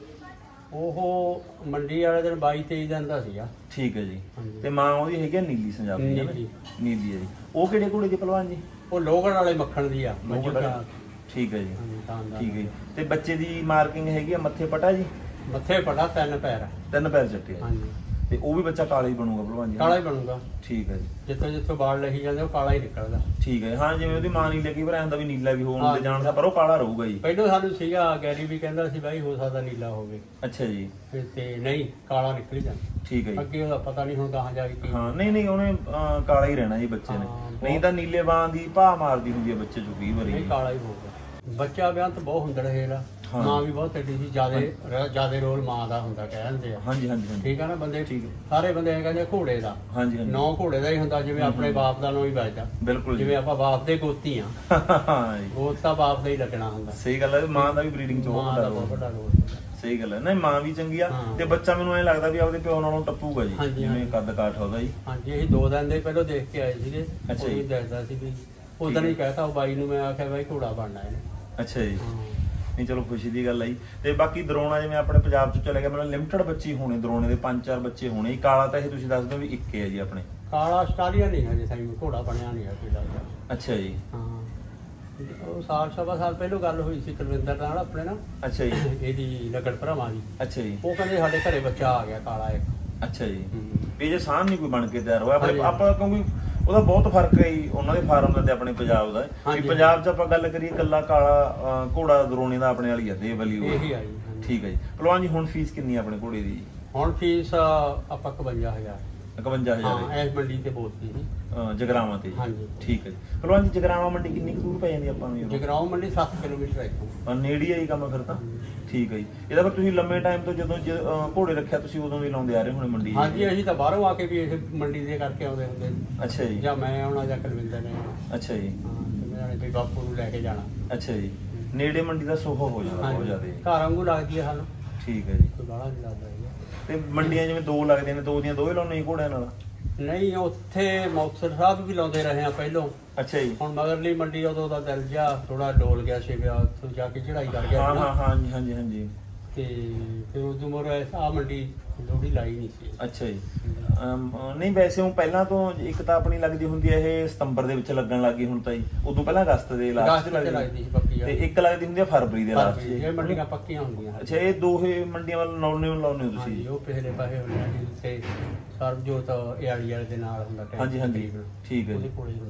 ਉਹ ਮੰਡੀ ਵਾਲੇ ਦਿਨ ਬਾਈ ਤੇਈ ਦਿਨ ਦਾ ਸੀਗਾ ਠੀਕ ਹੈ ਜੀ ਹਾਂਜੀ। ਤੇ ਮਾਂ ਉਹਦੀ ਹੈਗੀ ਆ ਨੀਲੀ ਸੰਜਾਬੀ ਹੈ ਨਾ ਨੀਲੀ। ਨੀਲੀ ਹੈ ਜੀ ਉਹ ਕਿਹੜੇ ਘੋੜੇ ਦੀ ਪਹਿਲਵਾਨ ਜੀ ਉਹ ਲੋਗੜ ਵਾਲੇ ਮੱਖਣ ਦੀ ਆ ਮੱਝ ਦਾ ਠੀਕ ਹੈ ਜੀ ਹਾਂਜੀ, ਤਾਂ ਦਾ। ਠੀਕ ਹੈ ਜੀ ਤੇ ਬੱਚੇ ਦੀ ਮਾਰਕਿੰਗ ਹੈਗੀ ਆ ਮੱਥੇ ਪਟਾ ਜੀ ਮੱਥੇ ਪੜਾ ਤਿੰਨ ਪੈਰ ਆ। ਤਿੰਨ ਪੈਰ ਚੱਟੇ ਆ ਹਾਂਜੀ ਤੇ ਉਹ ਵੀ ਬੱਚਾ ਕਾਲਾ ਹੀ ਬਣੂਗਾ ਪਹਿਲਵਾਨ ਜੀ ਕਾਲਾ ਹੀ ਬਣੂਗਾ ਠੀਕ ਹੈ ਜੀ ਜਿੱਥੋਂ ਜਿੱਥੋਂ ਬਾਲ ਲਹੀ ਜਾਂਦੇ ਉਹ ਕਾਲਾ ਹੀ ਨਿਕਲਦਾ ਠੀਕ ਹੈ ਹਾਂ ਜਿਵੇਂ ਉਹਦੀ ਮਾਂ ਨੀਲੇ ਕੀ ਭਰਾ ਹੁੰਦਾ ਵੀ ਨੀਲਾ ਵੀ ਹੋਣ ਤੇ ਜਾਣਦਾ ਪਰ ਉਹ ਕਾਲਾ ਰਹੂਗਾ ਜੀ ਪਹਿਲਾਂ ਸਾਨੂੰ ਸੀਗਾ ਗੈਰੀ ਵੀ ਕਹਿੰਦਾ ਸੀ ਬਾਈ ਹੋ ਸਕਦਾ ਨੀਲਾ ਹੋਵੇ ਅੱਛਾ ਜੀ ਤੇ- ਤੇ ਨਹੀਂ ਕਾਲਾ ਨਿਕਲ ਜਾਂਦਾ ਠੀਕ ਹੈ ਜੀ ਅੱਗੇ ਉਹਦਾ ਪਤਾ ਨਹੀਂ ਹੁਣ ਕਹਾਂ ਜਾ ਕੇ ਕੀ ਹਾਂ ਨਹੀਂ ਨਹੀਂ ਉਹਨੇ ਅਹ, ਕਾਲਾ ਹੀ ਰਹਿਣਾ ਜੀ ਬੱਚੇ ਨੇ ਹਾਂ, ਬਹੁਤ- ਨਹੀਂ ਤਾਂ ਨੀਲੇ ਬਾਂ ਦੀ ਭਾ ਮਾਰਦੀ ਹੁੰਦੀ ਹੈ ਬੱਚੇ ਚੋਂ ਕਈ ਵਾਰੀ ਨਹੀਂ ਕਾਲਾ ਹੀ ਹੋਊਗਾ ਬੱਚਾ ਵਿਆਹ ਤਾਂ ਬਹੁਤ ਹੁੰਦਾ ਰਹੇਗਾ ਹਾਂ। ਮਾਂ ਵੀ ਬਹੁਤ ਢੱਡੀ ਸੀ ਜਿਆਦੇ ਜਿਆਦੇ ਰੋਲ ਮਾਂ ਦਾ ਹੁੰਦਾ ਕਹਿੰਦੇ ਆ ਹਾਂਜੀ ਹਾਂਜੀ ਹਾਂਜੀ ਠੀਕ ਆ ਨਾ ਬੰਦੇ ਠੀਕ ਹੈ। ਸਾਰੇ ਬੰਦੇ ਇਹ ਕਹਿੰਦੇ ਆ ਘੋੜੇ ਦਾ ਹਾਂਜੀ ਹਾਂਜੀ ਨੌ ਘੋੜੇ ਦਾ ਹੀ ਹੁੰਦਾ ਜਿਵੇਂ ਆਪਣੇ ਬਾਪ ਦਾ ਨੌ ਹੀ ਵੱਜਦਾ ਬਿਲਕੁਲ ਜੀ ਜਿਵੇਂ ਆਪਾਂ ਬਾਪ ਦੇ ਗੋਤੀ ਆ ਹਾਂ ਜੀ ਗੋਤ ਤਾਂ ਬਾਪ ਦਾ ਹੀ ਲੱਗਣਾ ਹੁੰਦਾ ਸਹੀ ਗੱਲ ਹੈ ਮਾਂ ਦਾ ਵੀ ਬਰੀਡਿੰਗ ਚ ਬਹੁਤ ਮਾਂ ਵੱਡਾ ਦਾ ਰੋਲ ਬਹੁਤ ਵੱਡਾ ਰੋਲ ਹੁੰਦਾ। ਸਹੀ ਗੱਲ ਹੈ ਨਹੀਂ ਮਾਂ ਵੀ ਚੰਗੀ ਆ ਹਾਂ। ਤੇ ਬੱਚਾ ਮੈਨੂੰ ਐ ਲੱਗਦਾ ਵੀ ਆਪਦੇ ਪਿਓ ਨਾਲੋਂ ਟੱਪੂਗਾ ਜੀ ਹਾਂਜੀ, ਜਿਵੇਂ ਹਾਂਜੀ। ਕੱਦ ਕਾਠ ਉਹਦਾ ਜੀ ਹਾਂਜੀ ਅਸੀਂ ਦੋ ਦਿਨ ਦੇ ਪਹਿਲਾਂ ਦੇਖ ਕੇ ਆਏ ਸੀਗੇ ਅੱਛਾ ਉਹ ਵੀ ਜੀ। ਦੱਸਦਾ ਸੀ ਵੀ ਉਦੋਂ ਹੀ ਕਹਿਤਾ ਉਹ ਬਾਈ ਨੂੰ ਮੈਂ ਆਖਿਆ ਬਾਈ ਘੋੜਾ ਬਣਨਾ ਇਹਨੇ ਅੱਛਾ ਜੀ ਹਾਂ। ਨਹੀਂ ਚਲੋ ਖੁਸ਼ੀ ਦੀ ਗੱਲ ਆਈ ਤੇ ਬਾਕੀ ਦਰੋਣਾ ਜਿਵੇਂ ਆਪਣੇ ਪੰਜਾਬ ਚ ਚਲੇ ਗਿਆ ਮਤਲਬ ਲਿਮਟਿਡ ਬੱਚੇ ਹੀ ਹੋਣੇ ਦਰੋਣੇ ਦੇ ਪੰਜ ਚਾਰ ਬੱਚੇ ਹੋਣੇ ਜੀ ਕਾਲਾ ਤਾਂ ਇਹ ਤੁਸੀਂ ਦੱਸ ਦਿਓ ਵੀ ਇੱਕੇ ਹੈ ਜੀ ਆਪਣੇ ਕਾਲਾ ਆਸਟ੍ਰੇਲੀਆ ਨਹੀਂ ਹਜੇ ਸਾਈਂ ਘੋੜਾ ਬਣਿਆ ਨਹੀਂ ਹੈ ਕੋਈ ਲੱਗਦਾ ਅੱਛਾ ਜੀ ਹਾਂ ਉਹ ਸਾਲ ਸਵਾ ਸਾਲ ਪਹਿਲਾਂ ਗੱਲ ਹੋਈ ਸੀ ਕੁਲਵਿੰਦਰ ਨਾਲ ਆਪਣੇ ਨਾਲ ਅੱਛਾ ਜੀ ਇਹਦੀ ਨਗਰ ਭਰਾਵਾਂ ਦੀ ਅੱਛਾ ਜੀ ਉਹ ਕਹਿੰਦੇ ਸਾਡੇ ਘਰੇ ਬੱਚਾ ਆ ਗਿਆ ਕਾਲਾ ਇੱਕ ਅੱਛਾ ਜੀ ਹੂੰ। ਵੀ ਜੇ ਸਾਨ ਨਹੀਂ ਕੋਈ ਬਣ ਕੇ ਤਿਆਰ ਹੋਇਆ ਆਪਣੇ ਹਾਂਜੀ। ਆਪਾਂ ਕਿਉਂਕਿ ਉਹਦਾ ਬਹੁਤ ਫਰਕ ਹੈ ਜੀ, ਉਹਨਾਂ ਦੇ ਫਾਰਮ ਦਾ ਤੇ ਆਪਣੇ ਪੰਜਾਬ ਦਾ ਵੀ ਹਾਂਜੀ। ਪੰਜਾਬ 'ਚ ਆਪਾਂ ਗੱਲ ਕਰੀਏ ਕੱਲਾ ਕਾਲਾ ਅਹ, ਘੋੜਾ ਦਰੋਣੇ ਦਾ ਆਪਣੇ ਵਾਲੀ ਆ ਦੇਵਲੀ ਉਹ ਇਹੀ ਆ ਜੀ ਹਾਂਜੀ। ਠੀਕ ਹੈ ਜੀ ਪਹਿਲਵਾਨ ਜੀ ਹੁਣ ਫੀਸ ਕਿੰਨੀ ਆ ਆਪਣੇ ਘੋੜੇ ਦੀ ਜੀ ਹੁਣ ਫੀਸ ਆਪਾਂ ਇਕਵੰਜਾ ਹਜ਼ਾਰ ਇਕਵੰਜਾ ਹਜ਼ਾਰ ਹਾਂ ਇਸ ਮੰਡੀ ਤੇ ਬੋਲਦੀ ਸੀ ਅਹ, ਜਗਰਾਵਾਂ ਤੇ ਜੀ। ਹਾਂਜੀ ਠੀਕ ਹੈ ਜੀ ਪਹਿਲਵਾਨ ਜੀ ਜਗਰਾਵਾਂ ਮੰਡੀ ਕਿੰਨੀ ਕੁ ਦੂਰ ਪੈ ਜਾਂਦੀ ਆਪਾਂ ਨੂੰ ਜੀ? ਜਗਰਾਉਂ ਮੰਡੀ ਸੱਤ ਕਿਲੋਮੀਟਰ ਹੈ ਇੱਥੋਂ ਅਹ, ਨੇੜੇ ਹੀ ਆ ਜੀ ਕੰਮ ਫਿਰ ਤਾਂ ਠੀਕ ਹੈ ਜੀ ਇਹਦਾ ਫਿਰ ਤੁਸੀਂ ਲੰਮੇ ਟਾਈਮ ਤੋਂ ਜਦੋਂ ਜ- ਅਹ, ਘੋੜੇ ਰੱਖਿਆ ਤੁਸੀਂ ਉਦੋਂ ਵੀ ਲਾਉਂਦੇ ਆ ਰਹੇ ਹੋਣੇ ਮੰਡੀ ਹਾਂਜੀ ਅਸੀਂ ਤਾਂ ਬਾਹਰੋਂ ਆ ਕੇ ਵੀ ਇਸ ਮੰਡੀ ਦੇ ਕਰਕੇ ਆਉਂਦੇ ਹੁੰਦੇ ਸੀ। ਅੱਛਾ ਜੀ ਜਾਂ ਮੈਂ ਆਉਣਾ ਜਾਂ ਕੁਲਵਿੰਦਰ ਨੇ ਆਉਣਾ ਅੱਛਾ ਜੀ ਹਾਂ ਤੇ ਮੇਰੇ ਵੀ ਬਾਪੂ ਨੂੰ ਲੈ ਕੇ ਜਾਣਾ ਅੱਛਾ ਜੀ ਨੇੜੇ ਮੰਡੀ ਦਾ ਸੋਹਾ ਹੋ ਜਾਂਦਾ ਬਹੁਤ ਹਾਂਜੀ ਜ਼ਿਆਦਾ ਘਰ ਵਾਂਗੂ ਲੱਗਦੀ ਹੈ ਸਾਨੂੰ ਠੀਕ ਹੈ ਜੀ ਕੋਈ ਬਾਹਲਾ ਨਹੀਂ ਲੱਗਦਾ ਹੈਗਾ। ਤੇ ਮੰਡੀਆਂ ਜਿਵੇਂ ਦੋ ਲੱਗਦੇ ਨੇ ਦੋ ਦੀਆਂ ਦੋਵੇਂ ਲਾਉਣੇ ਜੀ ਘੋੜਿਆਂ ਨਾਲ ਨਹੀਂ ਉੱਥੇ ਮੁਕਤਸਰ ਸਾਹਿਬ ਵੀ ਲਾਉਂਦੇ ਰਹੇ ਆ ਪਹਿਲੋਂ ਅੱਛਾ ਜੀ ਹੁਣ ਮਗਰਲੀ ਮੰਡੀ ਉਦੋਂ ਦਾ ਦਿਲ ਜਾ ਥੋੜਾ ਡੋਲ ਗਿਆ ਸੀ ਵਿਆਹ ਉੱਥੋਂ ਜਾ ਕੇ ਚੜਾਈ ਕਰ ਗਿਆ ਹਾਂ ਸੀ ਨਾ। ਹਾਂ ਹਾਂ ਹਾਂਜੀ ਹਾਂਜੀ ਹਾਂਜੀ ਤੇ ਫਿਰ ਉਦੋਂ ਮੋਰ ਆ ਮੰਡੀ ਲੋੜੀ ਲਾਈ ਨਹੀਂ ਸੀ ਅੱਛਾ ਜੀ ਅਮ, ਨਹੀਂ ਵੈਸੇ ਉਹ ਪਹਿਲਾਂ ਤੋਂ ਇੱਕ ਤਾਂ ਆਪਣੀ ਲੱਗਦੀ ਹੁੰਦੀ ਹੈ ਇਹ ਸਤੰਬਰ ਦੇ ਵਿੱਚ ਲੱਗਣ ਲੱਗੀ ਹੁਣ ਤਾਂ ਜੀ ਉਦੋਂ ਪਹਿਲਾਂ ਅਗਸਤ ਦੇ ਲਾਸਟ ਅਗਸਤ ਚ ਵਿੱਚ ਲੱਗਦੀ ਲੱਗਦੀ ਸੀ ਪੱਕੀ ਆ ਤੇ ਇੱਕ ਲੱਗਦੀ ਹੁੰਦੀ ਹੈ ਫਰਵਰੀ ਦੇ ਲਾਸਟ ਫਰਵਰੀ, ਇਹ ਮੰਡੀਆਂ ਪੱਕੀਆਂ ਹੁੰਦੀਆਂ ਅੱਛਾ ਇਹ ਦੋਹੇ ਮੰਡੀਆਂ ਵੱਲ ਲਾਉਣੇ ਲਾਉਣੇ ਹੋ ਤੁਸੀਂ ਹਾਂਜੀ ਉਹ ਪਿਛਲੇ ਪਾਸੇ ਹੁੰਦੇ ਆ ਜਿੱਥੇ ਸਰਬਜੋਤ ਇਆਲੀ ਵਾਲੇ ਦੇ ਨਾਲ ਹੁੰਦਾ ਟੈਂਟ ਹਾਂਜੀ ਹਾਂਜੀ ਤਕਰੀਬਨ। ਠੀਕ ਹੈ ਉਹਦੇ ਜੀ ਕੋਲ ਹੀ ਹੁੰਦਾ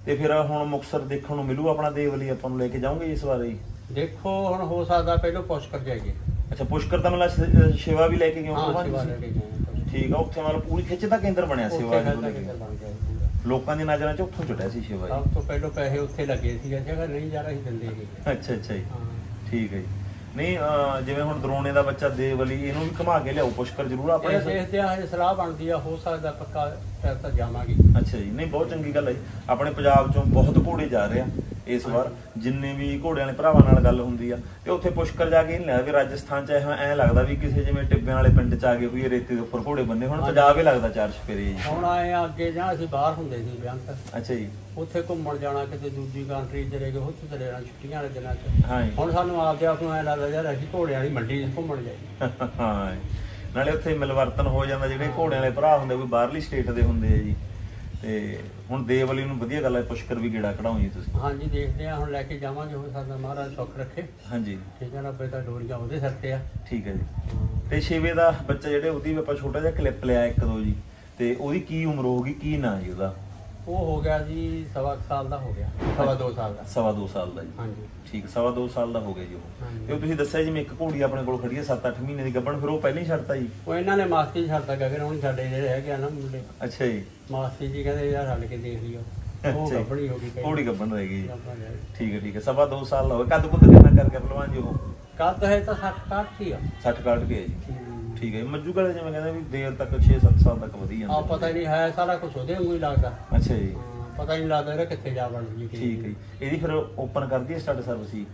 ਤੇ ਫਿਰ ਹੁਣ ਮੁਕਤਸਰ ਦੇਖਣ ਨੂੰ ਮਿਲੂ ਆਪਣਾ ਦੇਵਲੀ, ਆਪਾਂ ਨੂੰ ਲੈ ਕੇ ਜਾਓਗੇ ਇਸ ਵਾਰ ਜੀ? ਦੇਖੋ ਹੁਣ ਹੋ ਸਕਦਾ ਪਹਿਲਾਂ ਪੁਸ਼ਕਰ ਜਾਈਏ। ਅੱਛਾ ਪੁਸ਼ਕਰ ਤਾਂ ਮਤਲਬ ਸੇਵਾ ਵੀ ਲੈ ਕੇ ਗਏ ਹੋ? ਹਾਂ ਸੇਵਾ ਲੈ ਕੇ ਗਏ। ਠੀਕ ਆ, ਉੱਥੇ ਮਤਲਬ ਪੂਰੀ ਖਿੱਚ ਦਾ ਕੇਂਦਰ ਬਣਿਆ ਸੇਵਾ ਦਾ ਜਦੋਂ ਕੇਂਦਰ ਬਣ ਗਿਆ। ਲੋਕਾਂ ਦੀ ਨਜ਼ਰਾਂ 'ਚ ਉੱਥੋਂ ਚੜਿਆ ਸੀ ਸੇਵਾ ਜੀ? ਸਭ ਤੋਂ ਪਹਿਲਾਂ ਪੈਸੇ ਉੱਥੇ ਲੱਗੇ ਸੀ, ਜਗ੍ਹਾ ਨਹੀਂ ਜਾ ਰਹੀ ਦਿੰਦੇ ਸੀ। ਅੱਛਾ ਅੱਛਾ ਜੀ, ਹਾਂ ਠੀਕ ਹੈ ਜੀ। ਨਹੀਂ ਅਹ ਜਿਵੇਂ ਹੁਣ ਦਰੋਣੇ ਦਾ ਬੱਚਾ ਦੇਵਲੀ, ਇਹਨੂੰ ਵੀ ਘੁਮਾ ਕੇ ਲਿਆਓ ਪੁਸ਼ਕਰ ਜ਼ਰੂਰ ਆਪਣੇ। ਇਹ ਦੇਖਦੇ ਆ, ਹਜੇ ਸਲਾਹ ਬਣਦੀ ਆ, ਹੋ ਸਕਦਾ ਪੱਕਾ ਫਿਰ ਤਾਂ ਜਾਵਾਂਗੇ। ਅੱਛਾ ਜੀ, ਨਹੀਂ ਬਹੁਤ ਚੰਗੀ ਗੱਲ ਹੈ ਜੀ। ਆਪਣੇ ਪੰਜਾਬ ਚੋਂ ਬਹੁਤ ਘੋੜੇ ਜਾ ਰਹੇ ਆ ਇਸ ਵਾਰ, ਜਿੰਨੇ ਵੀ ਘੋੜਿਆਂ ਵਾਲੇ ਭਰਾਵਾਂ ਨਾਲ ਗੱਲ ਹੁੰਦੀ ਆ ਤੇ ਉੱਥੇ ਪੁਸ਼ਕਰ ਜਾ ਕੇ ਇਹ ਨਹੀਂ ਲੱਗਦਾ ਵੀ ਰਾਜਸਥਾਨ ਚ ਐ ਲੱਗਦਾ ਵੀ ਕਿਸੇ ਜਿਵੇਂ ਟਿੱਬਿਆਂ ਵਾਲੇ ਪਿੰਡ ਚ ਆ ਗਏ ਹੋਈ ਰੇਤੇ ਦੇ ਉੱਪਰ ਘੋੜੇ ਬੰਨੇ, ਹੁਣ ਪੰਜਾਬ ਹੀ ਲੱਗਦਾ ਚਾਰ ਚਫੇਰੇ ਜੀ। ਹੁਣ ਆਏ ਆ ਅੱਗੇ ਜਾਂ ਅਸੀਂ ਬਾਹਰ ਹੁੰਦੇ ਸੀ ਵਿਆਹ ਤੱਕ। ਅੱਛਾ ਜੀ, ਉੱਥੇ ਘੁੰਮਣ ਜਾਣਾ ਕਿਤੇ ਦੂਜੀ ਕੰਟਰੀ ਚਲੇ ਗਏ, ਉੱਥੇ ਚਲੇ ਜਾਣਾ ਛੁੱਟੀਆਂ ਵਾਲੇ ਦਿਨਾਂ ਚ। ਹਾਂ ਜੀ। ਹੁਣ ਸਾਨੂੰ ਆਪਦੇ ਆਪ ਨੂੰ ਐ ਲੱਗਦਾ ਯਾਰ ਅਸੀਂ ਘੋੜਿਆਂ ਵਾਲੀ ਮੰਡੀ ਚ ਘੁੰਮਣ ਜਾਈਏ। ਹਾਂ ਨਾਲੇ ਉੱਥੇ ਮਿਲਵਰਤਨ ਹੋ ਜਾਂਦਾ, ਜਿਹੜੇ ਘੋੜਿਆਂ ਵਾਲੇ ਭਰਾ ਹੁੰਦੇ ਕੋਈ ਬਾਹਰਲੀ ਸਟੇਟ ਦੇ ਹੁੰਦੇ ਆ ਜੀ। ਤੇ ਹੁਣ ਦੇਵਲੀ ਨੂੰ ਵਧੀਆ ਗੱਲ ਹੈ, ਪੁਸ਼ਕਰ ਵੀ ਗੇੜਾ ਕਢਾਓ ਜੀ ਤੁਸੀਂ। ਹਾਂਜੀ ਦੇਖਦੇ ਆ, ਹੁਣ ਲੈ ਕੇ ਜਾਵਾਂਗੇ, ਹੋ ਸਕਦਾ ਮਹਾਰਾਜ ਸੁੱਖ ਰੱਖੇ। ਹਾਂਜੀ ਠੀਕ ਹੈ, ਰੱਬੇ ਤਾਂ ਡੋਰੀਆਂ ਉਹਦੇ ਸਿਰ ਤੇ ਆ। ਠੀਕ ਹੈ ਜੀ। ਤੇ ਛੇਵੇਂ ਦਾ ਬੱਚਾ ਜਿਹੜੇ ਉਹਦੀ ਵੀ ਆਪਾਂ ਛੋਟਾ ਜਿਹਾ ਕਲਿੱਪ ਲਿਆ ਇੱਕ ਦੋ ਜੀ, ਤੇ ਉਹਦੀ ਕੀ ਉਮਰ ਹੋਊਗੀ, ਕੀ ਨਾਂ ਜੀ ਉਹਦਾ? ਉਹ ਹੋ ਗਿਆ ਜੀ ਸਵਾ ਕੁ ਸਾਲ ਦਾ ਹੋ ਗਿਆ, ਸਵਾ ਦੋ ਸਾਲ ਦਾ। ਸਵਾ ਦੋ ਸਾਲ ਦਾ ਜੀ, ਹਾਂਜੀ ਠੀਕ, ਸਵਾ ਦੋ ਸਾਲ ਦਾ ਹੋ ਗਿਆ ਜੀ ਉਹ। ਹਾਂਜੀ। ਤੇ ਉਹ ਤੁਸੀਂ ਦੱਸਿਆ ਜਿਵੇਂ ਇੱਕ ਘੋੜੀ ਆਪਣੇ ਕੋਲ ਖੜੀ ਹੈ ਸੱਤ ਅੱਠ ਮਹੀਨੇ ਦੀ ਗੱਭਣ, ਫਿਰ ਉਹ ਪਹਿਲਾਂ ਹੀ ਛੱਡਤਾ ਜੀ? ਉਹ ਇਹਨਾਂ ਨੇ ਮਾਸੀ ਜੀ ਛੱਡਤਾ ਗਗਨ, ਹੁਣ ਸਾਡੇ ਜਿਹੜੇ ਹੈਗੇ ਆ ਨਾ ਮੁੰਡੇ, ਅੱਛਾ ਜੀ, ਮਾਸੀ ਜੀ ਕਹਿੰਦੇ ਯਾਰ ਹੱਲ ਕੇ ਦੇਖ ਲਿਓ, ਉਹ ਅੱਛਾ ਜੀ। ਗੱਭਣੀ ਹੋ ਗਈ ਕਈ। ਘੋੜੀ ਗੱਭਣ ਰਹਿ ਗਈ ਜੀ। ਗੱਭਣ ਰਹਿ ਗਈ। ਠੀਕ ਹੈ ਠੀਕ ਹੈ, ਸਵਾ ਦੋ ਸਾਲ ਦਾ ਹੋਵੇ। ਕੱਦ ਕੁੱਦ ਕਿੰਨਾ ਕਰਕੇ ਪਹਿਲਵਾਨ ਜੀ ਉਹ? ਕੱਦ ਹੈ ਤਾਂ ਸੱਠ ਕਾਠ ਹੀ ਆ। ਸੱਠ ਕੱਢ ਕੇ ਜੀ, ਹੂੰ। ਠੀਕ ਹੈ। ਮੱਜੂ ਕਾਲੇ ਜਿਵੇਂ ਕਹਿੰਦੇ ਵੀ ਦੇਰ ਤੱਕ ਛੇ ਸੱਤ ਸਾਲ ਤੱਕ ਵਧੀ ਆ ਜਾਂਦੇ। ਪਤਾ ਹੀ ਨਹੀਂ ਹੈ, ਸਾਰਾ ਕੁਝ ਉਹਦੇ ਵਾਂਗੂ ਹੀ ਲੱਗਦਾ। ਅੱਛਾ ਜੀ, ਹਾਂ, ਪਤਾ ਹੀ ਨਹੀਂ ਲੱਗਦਾ ਇਹਦਾ ਕਿੱਥੇ ਜਾ ਵੜ ਗਈ। ਠੀਕ ਹੈ ਜੀ। ਇਹਦੀ ਫਿਰ ਓਪਨ ਕਰਦੀ ਹੈ ਸਟਾਰਟ ਸਰਵਿਸ ਜੀ?